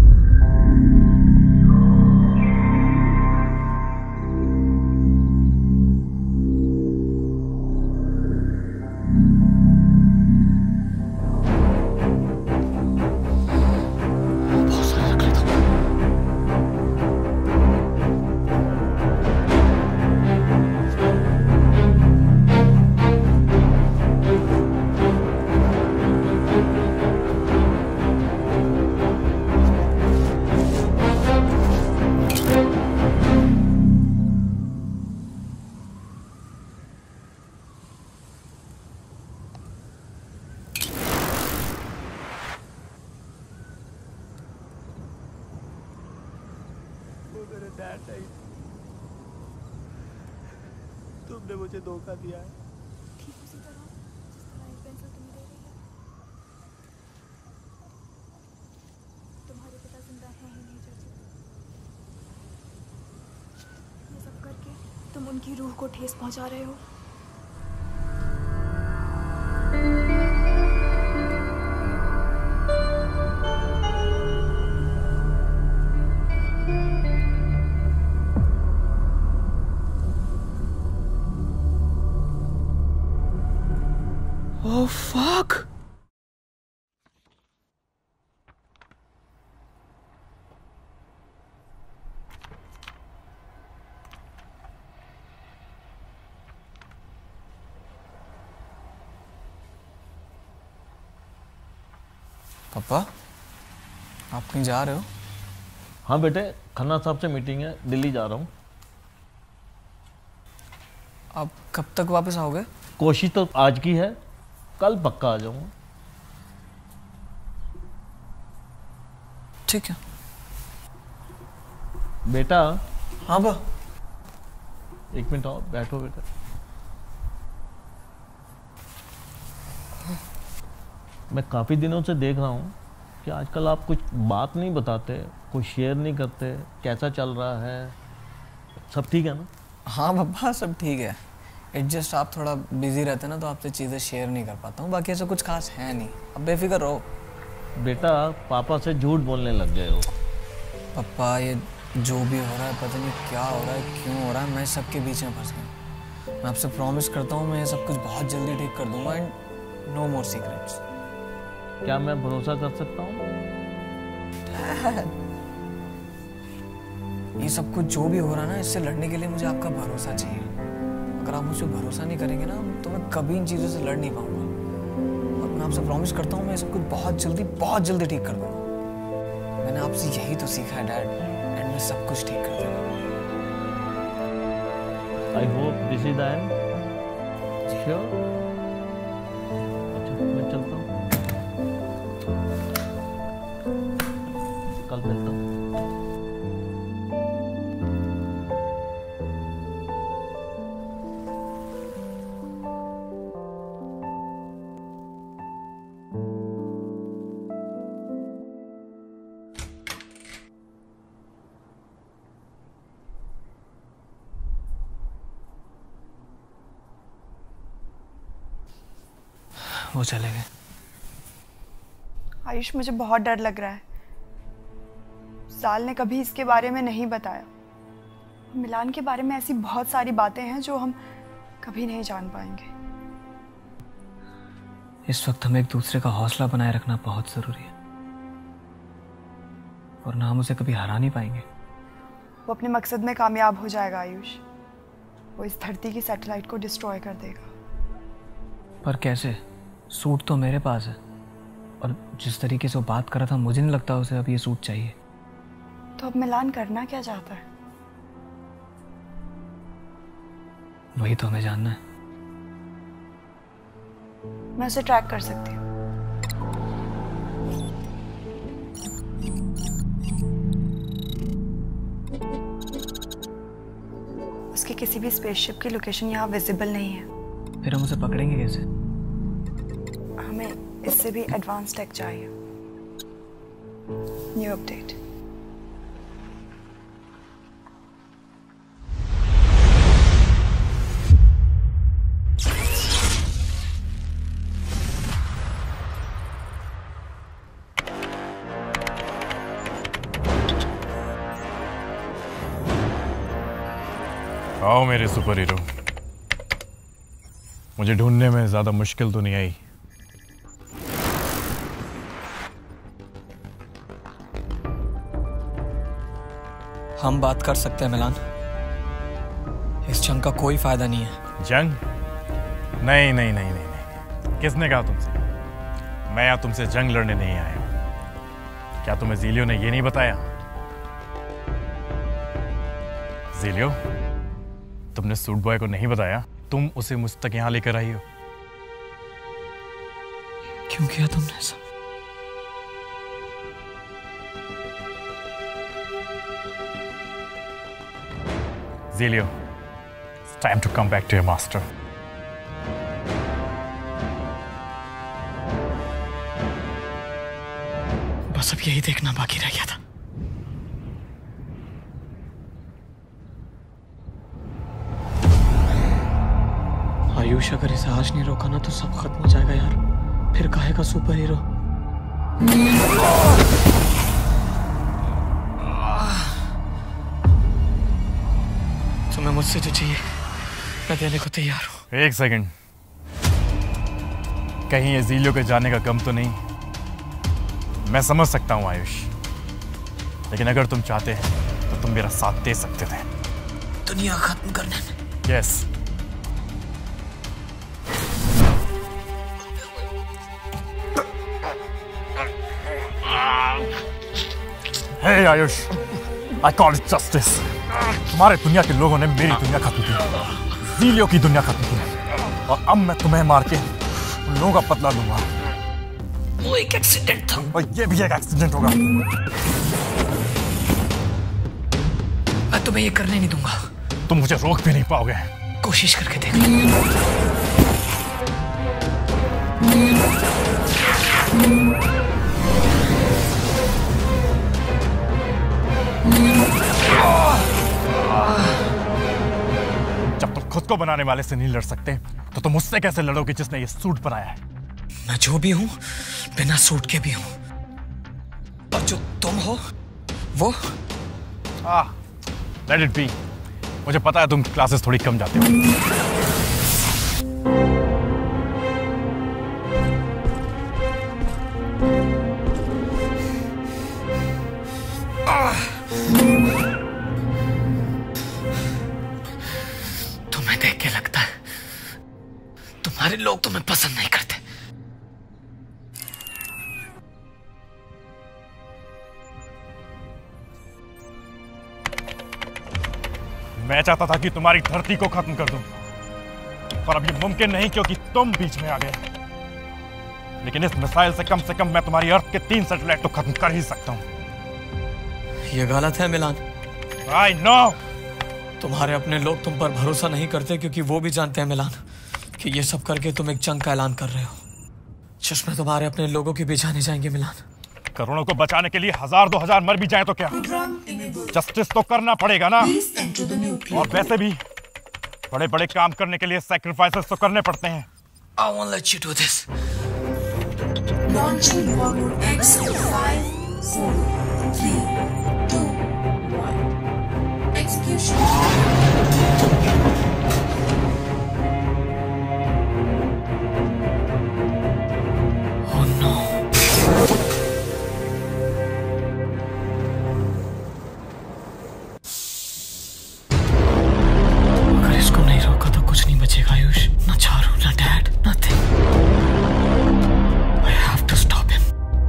Speaker 21: तुमने मुझे धोखा दिया है।
Speaker 1: ठीक उसी तरह जिस तरह ये पेंसिल तुम्हें दे रही है। तुम्हारे पिता जिंदा हैं ही नहीं चाची। ये सब करके तुम उनकी रूह को ठेस पहुंचा रहे हो।
Speaker 5: Oh fuck!
Speaker 2: पापा, आप कहीं जा रहे हो?
Speaker 15: हाँ बेटे, खन्ना साहब से मीटिंग है, दिल्ली जा रहा हूँ।
Speaker 2: आप कब तक वापस आओगे?
Speaker 15: कोशिश तो आज की है, कल पक्का आ जाऊंगा।
Speaker 2: ठीक है
Speaker 15: बेटा।
Speaker 2: हाँ बा।
Speaker 15: एक मिनट आओ, बैठो बेटा। मैं काफ़ी दिनों से देख रहा हूँ कि आजकल आप कुछ बात नहीं बताते, कुछ शेयर नहीं करते। कैसा चल रहा है? सब ठीक है ना?
Speaker 2: हाँ पापा, सब ठीक है। एडजस्ट आप थोड़ा बिजी रहते ना, तो आपसे चीज़ें शेयर नहीं कर पाता हूँ। बाकी ऐसा कुछ खास है नहीं, अब बेफिक्र रहो।
Speaker 15: बेटा, पापा से झूठ बोलने लग गए हो।
Speaker 2: पापा, ये जो भी हो रहा है, पता नहीं क्या हो रहा है, क्यों हो रहा है, मैं सबके बीच में फंस गया। मैं आपसे प्रॉमिस करता हूँ मैं ये सब कुछ बहुत जल्दी ठीक कर दूंगा एंड नो मोर सीक्रेट्स।
Speaker 15: क्या मैं भरोसा कर सकता हूँ?
Speaker 2: ये सब कुछ जो भी हो रहा है ना, इससे लड़ने के लिए मुझे आपका भरोसा चाहिए। अगर आप मुझे भरोसा नहीं करेंगे ना तो मैं कभी इन चीज़ों से लड़ नहीं पाऊंगा। और मैं आपसे प्रॉमिस करता हूँ मैं सब कुछ बहुत जल्दी ठीक कर दूंगा। मैंने आपसे यही तो सीखा है डैड, एंड मैं सब कुछ ठीक कर दूंगा।
Speaker 15: I hope this is the end. Sure. अच्छा मैं चलता हूँ, कल मिलता हूँ।
Speaker 2: वो चले गए।
Speaker 4: आयुष मुझे बहुत डर लग रहा है। साल ने कभी इसके बारे में नहीं बताया। मिलान के बारे में ऐसी बहुत सारी बातें हैं जो हम कभी नहीं जान पाएंगे।
Speaker 2: इस वक्त हमें एक दूसरे का हौसला बनाए रखना बहुत जरूरी है, और ना हम उसे कभी हरा नहीं पाएंगे।
Speaker 4: वो अपने मकसद में कामयाब हो जाएगा आयुष। वो इस धरती की सैटेलाइट को डिस्ट्रॉय कर देगा।
Speaker 2: पर कैसे? सूट तो मेरे पास है, और जिस तरीके से वो बात कर रहा था मुझे नहीं लगता उसे अब ये सूट चाहिए।
Speaker 4: तो अब मिलान करना क्या चाहता है?
Speaker 2: वही तो हमें जानना है।
Speaker 4: मैं उसे ट्रैक कर सकती हूँ। उसकी किसी भी स्पेसशिप की लोकेशन यहाँ विजिबल नहीं है।
Speaker 2: फिर हम उसे पकड़ेंगे कैसे?
Speaker 4: हमें इससे भी एडवांस टेक चाहिए। New update.
Speaker 8: आओ मेरे सुपर हीरो। मुझे ढूंढने में ज्यादा मुश्किल तो नहीं आई।
Speaker 2: हम बात कर सकते हैं मिलान। इस जंग का कोई फायदा नहीं है।
Speaker 8: जंग? नहीं नहीं नहीं नहीं नहीं। किसने कहा तुमसे? मैं यहाँ तुमसे जंग लड़ने नहीं आया हूं। क्या तुम्हें ज़ीलियो ने ये नहीं बताया? ज़ीलियो, तुमने सूट बॉय को नहीं बताया तुम उसे मुझ तक यहाँ लेकर आई हो?
Speaker 2: क्यों किया तुमने ऐसा?
Speaker 8: Zelio, it's time to come back to your master.
Speaker 2: बस अब यही देखना बाकी रह गया था। आयुष अगर इसे आज नहीं रोका ना तो सब खत्म हो जाएगा यार। फिर काहे का सुपर हीरो? तुम्हें मुझसे जो चाहिए मैं देने को तैयार हूँ।
Speaker 8: एक सेकंड, कहीं ये ज़ीलियो के जाने का गम तो नहीं? मैं समझ सकता हूँ आयुष, लेकिन अगर तुम चाहते हैं तो तुम मेरा साथ दे सकते थे
Speaker 2: दुनिया खत्म करने में।
Speaker 8: Yes. Hey Ayush, I call it justice. तुम्हारे दुनिया के लोगों ने मेरी दुनिया खत्म की, ज़ीलियो की दुनिया खत्म की, और अब मैं तुम्हें मार के उन लोगों का बदला लूंगा।
Speaker 2: वो एक एक्सीडेंट था,
Speaker 8: और ये भी एक एक्सीडेंट होगा।
Speaker 2: मैं तुम्हें ये करने नहीं दूंगा।
Speaker 8: तुम मुझे रोक भी नहीं पाओगे।
Speaker 2: कोशिश करके देख।
Speaker 8: जब तुम खुद को बनाने वाले से नहीं लड़ सकते तो तुम मुझसे कैसे लड़ोगे जिसने ये सूट बनाया है?
Speaker 2: मैं जो भी हूं बिना सूट के भी हूं, और जो तुम हो वो
Speaker 8: लेट इट बी। मुझे पता है तुम क्लासेस थोड़ी कम जाते हो।
Speaker 2: तुम्हें देख के लगता तुम्हारे लोग तुम्हें पसंद नहीं करते।
Speaker 8: मैं चाहता था कि तुम्हारी धरती को खत्म कर दूं, पर अब ये मुमकिन नहीं क्योंकि तुम बीच में आ गए। लेकिन इस मिसाइल से कम मैं तुम्हारी अर्थ के 3 सैटेलाइट तो खत्म कर ही सकता हूं।
Speaker 5: ये गलत है मिलान।
Speaker 8: I know।
Speaker 5: तुम्हारे अपने लोग तुम पर भरोसा नहीं करते क्योंकि वो भी जानते हैं मिलान कि ये सब करके तुम एक जंग का ऐलान कर रहे हो। चश्मे तुम्हारे अपने लोगों की भी जाने जाएंगे मिलान।
Speaker 8: करोड़ों को बचाने के लिए 1000-2000 मर भी जाए तो क्या, जस्टिस तो करना पड़ेगा ना। और वैसे भी बड़े बड़े काम करने के लिए सैक्रिफाइसेस तो करने पड़ते हैं।
Speaker 2: I won't let you do this.
Speaker 20: Launching Warlord X 5, 4, 3, 2, 1. Execution.
Speaker 2: Oh no. अगर इसको नहीं रोका तो कुछ नहीं बचेगा आयुष। ना चारू, ना dad, nothing. I have to stop him.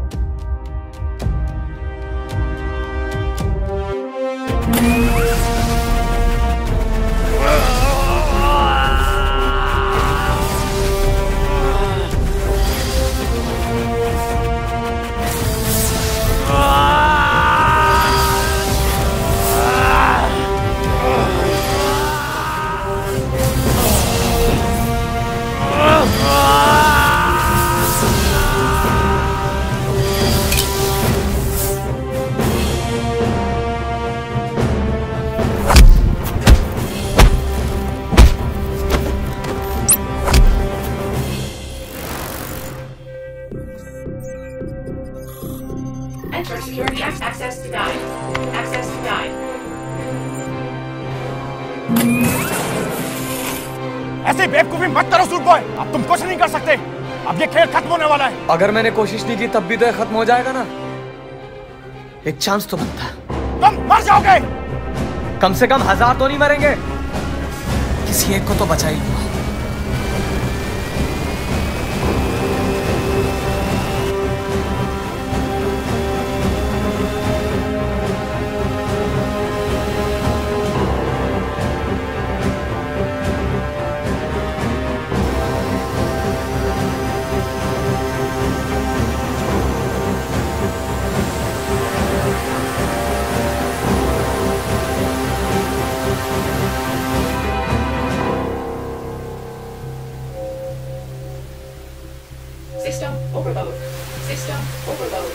Speaker 11: Enter security access denied. Access denied.
Speaker 8: ऐसे बेवकूफी मत करो सूट बॉय, अब तुम कुछ नहीं कर सकते। अब ये खेल खत्म होने वाला है।
Speaker 5: अगर मैंने कोशिश नहीं की तब भी तो ये खत्म हो जाएगा ना। एक चांस तो बनता है।
Speaker 8: तुम मर जाओगे।
Speaker 5: कम से कम 1000 तो नहीं मरेंगे। किसी एक को तो बचा ही लूंगा।
Speaker 11: System overload. System overload.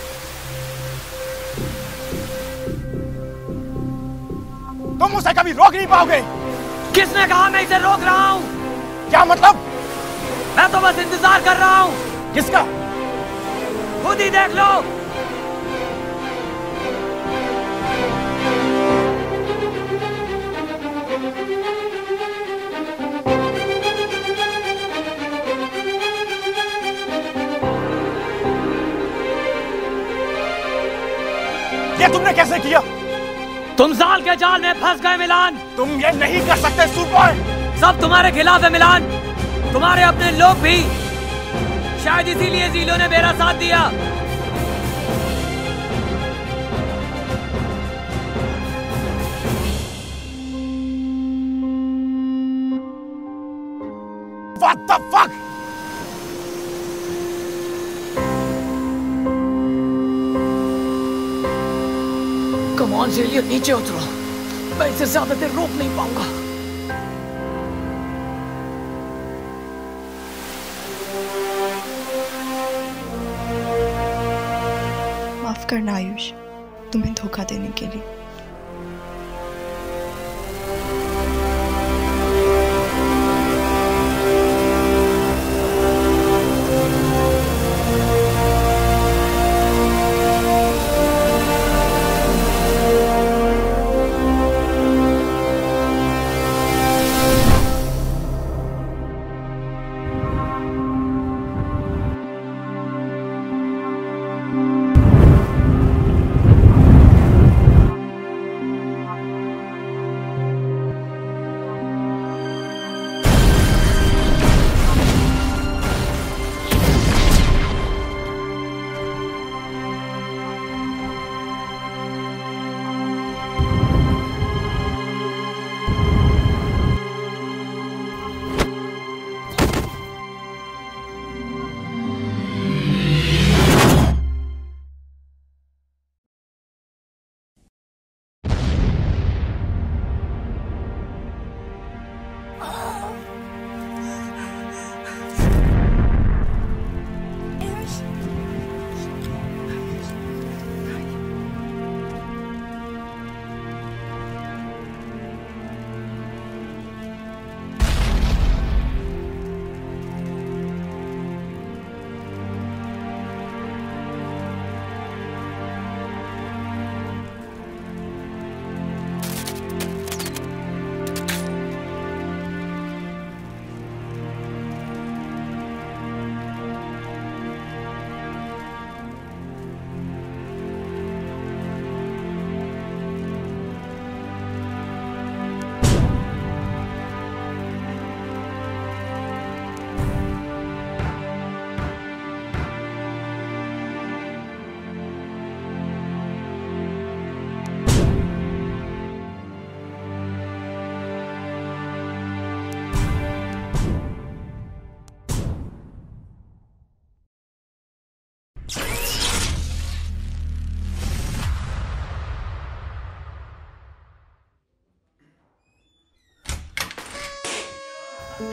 Speaker 8: तुम उसे कभी रोक नहीं पाओगे।
Speaker 5: किसने कहा मैं इसे रोक रहा हूँ?
Speaker 8: क्या मतलब?
Speaker 5: मैं तो बस इंतजार कर रहा हूँ।
Speaker 8: किसका?
Speaker 5: खुद ही देख लो।
Speaker 8: ये तुमने कैसे किया?
Speaker 5: तुम जाल के जाल में फंस गए मिलान।
Speaker 8: तुम ये नहीं कर सकते सूट बॉय।
Speaker 5: सब तुम्हारे खिलाफ है मिलान। तुम्हारे अपने लोग भी। शायद इसीलिए जीलो ने मेरा साथ दिया।
Speaker 8: What the fuck?
Speaker 2: Come on जेलियन, नीचे उतरो। मैं इसे ज्यादा देर रोक नहीं पाऊंगा।
Speaker 9: माफ करना आयुष, तुम्हें धोखा देने के लिए।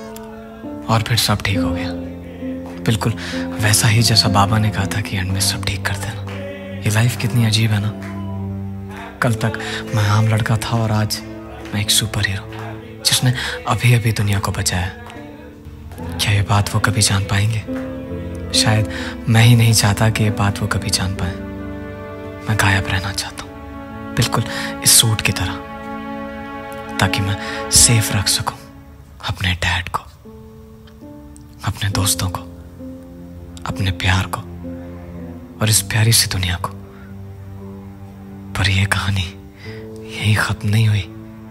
Speaker 2: और फिर सब ठीक हो गया, बिल्कुल वैसा ही जैसा बाबा ने कहा था कि एंड में सब ठीक कर देना। ये लाइफ कितनी अजीब है ना। कल तक मैं आम लड़का था और आज मैं एक सुपर हीरो जिसने अभी अभी दुनिया को बचाया। क्या ये बात वो कभी जान पाएंगे? शायद मैं ही नहीं चाहता कि ये बात वो कभी जान पाए। मैं गायब रहना चाहता हूँ, बिल्कुल इस सूट की तरह, ताकि मैं सेफ रख सकूं अपने डैड को, अपने दोस्तों को, अपने प्यार को और इस प्यारी सी दुनिया को। पर यह कहानी यहीं खत्म नहीं हुई।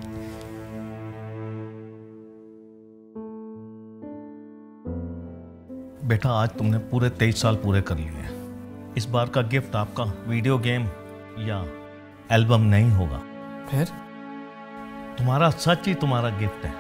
Speaker 15: बेटा, आज तुमने पूरे 23 साल पूरे कर लिए। इस बार का गिफ्ट आपका वीडियो गेम या एल्बम नहीं होगा।
Speaker 2: फिर
Speaker 15: तुम्हारा सच ही तुम्हारा गिफ्ट है।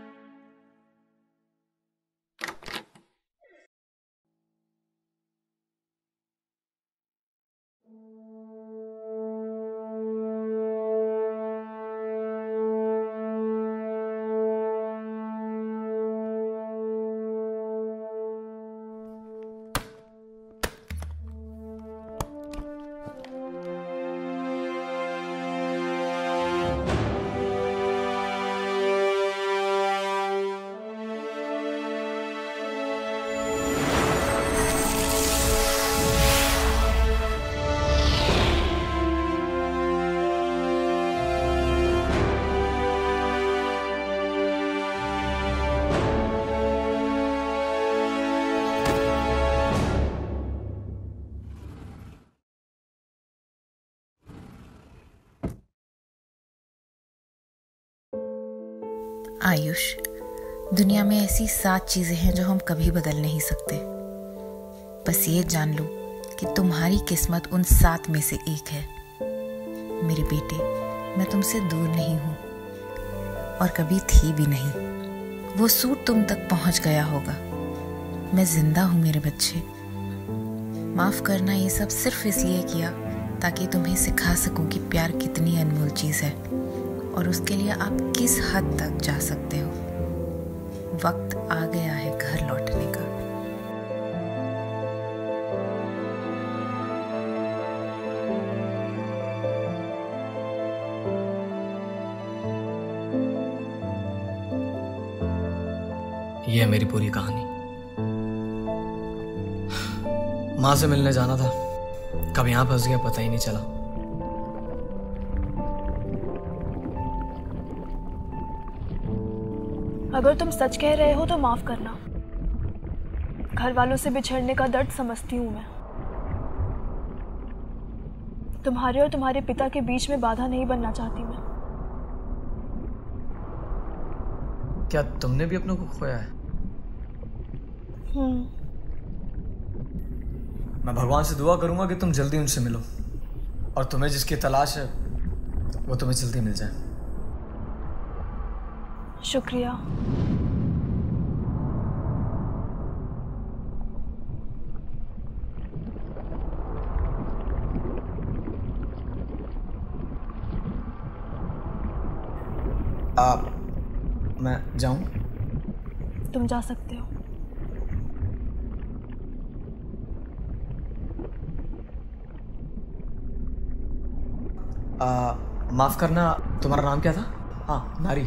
Speaker 12: आयुष, दुनिया में ऐसी 7 चीजें हैं जो हम कभी बदल नहीं सकते। बस ये जान लो कि तुम्हारी किस्मत उन 7 में से एक है। मेरे बेटे, मैं तुमसे दूर नहीं हूँ और कभी थी भी नहीं। वो सूट तुम तक पहुँच गया होगा। मैं जिंदा हूँ मेरे बच्चे। माफ करना, ये सब सिर्फ इसलिए किया ताकि तुम्हें सिखा सकूं कि प्यार कितनी अनमोल चीज़ है और उसके लिए आप किस हद तक जा सकते हो। वक्त आ गया है घर लौटने का।
Speaker 2: ये है मेरी पूरी कहानी। माँ से मिलने जाना था, कब यहाँ फंस गया पता ही नहीं चला।
Speaker 1: अगर तुम सच कह रहे हो तो माफ करना। घर वालों से बिछड़ने का दर्द समझती हूँ मैं। तुम्हारे और तुम्हारे पिता के बीच में बाधा नहीं बनना चाहती मैं।
Speaker 2: क्या तुमने भी अपनों को खोया है? मैं भगवान से दुआ करूंगा कि तुम जल्दी उनसे मिलो और तुम्हें जिसकी तलाश है वो तुम्हें जल्दी मिल जाए।
Speaker 1: शुक्रिया।
Speaker 2: मैं जाऊं?
Speaker 1: तुम जा सकते हो।
Speaker 2: माफ करना, तुम्हारा नाम क्या था? हाँ, नारी।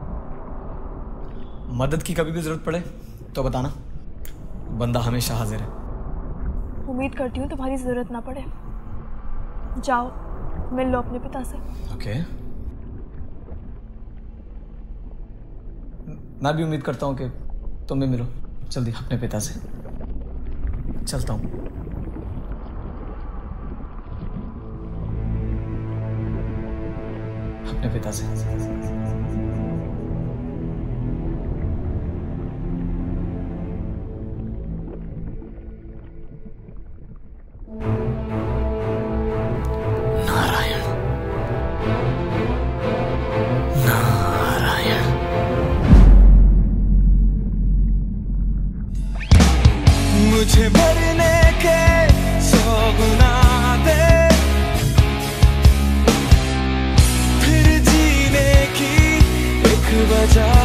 Speaker 2: मदद की कभी भी जरूरत पड़े तो बताना, बंदा हमेशा हाजिर है।
Speaker 1: उम्मीद करती हूँ तुम्हारी जरूरत ना पड़े। जाओ, मिल लो अपने पिता से।
Speaker 2: ओके। मैं भी उम्मीद करता हूँ कि तुम भी मिलो जल्दी अपने पिता से। चलता हूँ। अपने पिता से।
Speaker 7: मुझे मरने के 100 गुना दे, फिर जीने की एक वजह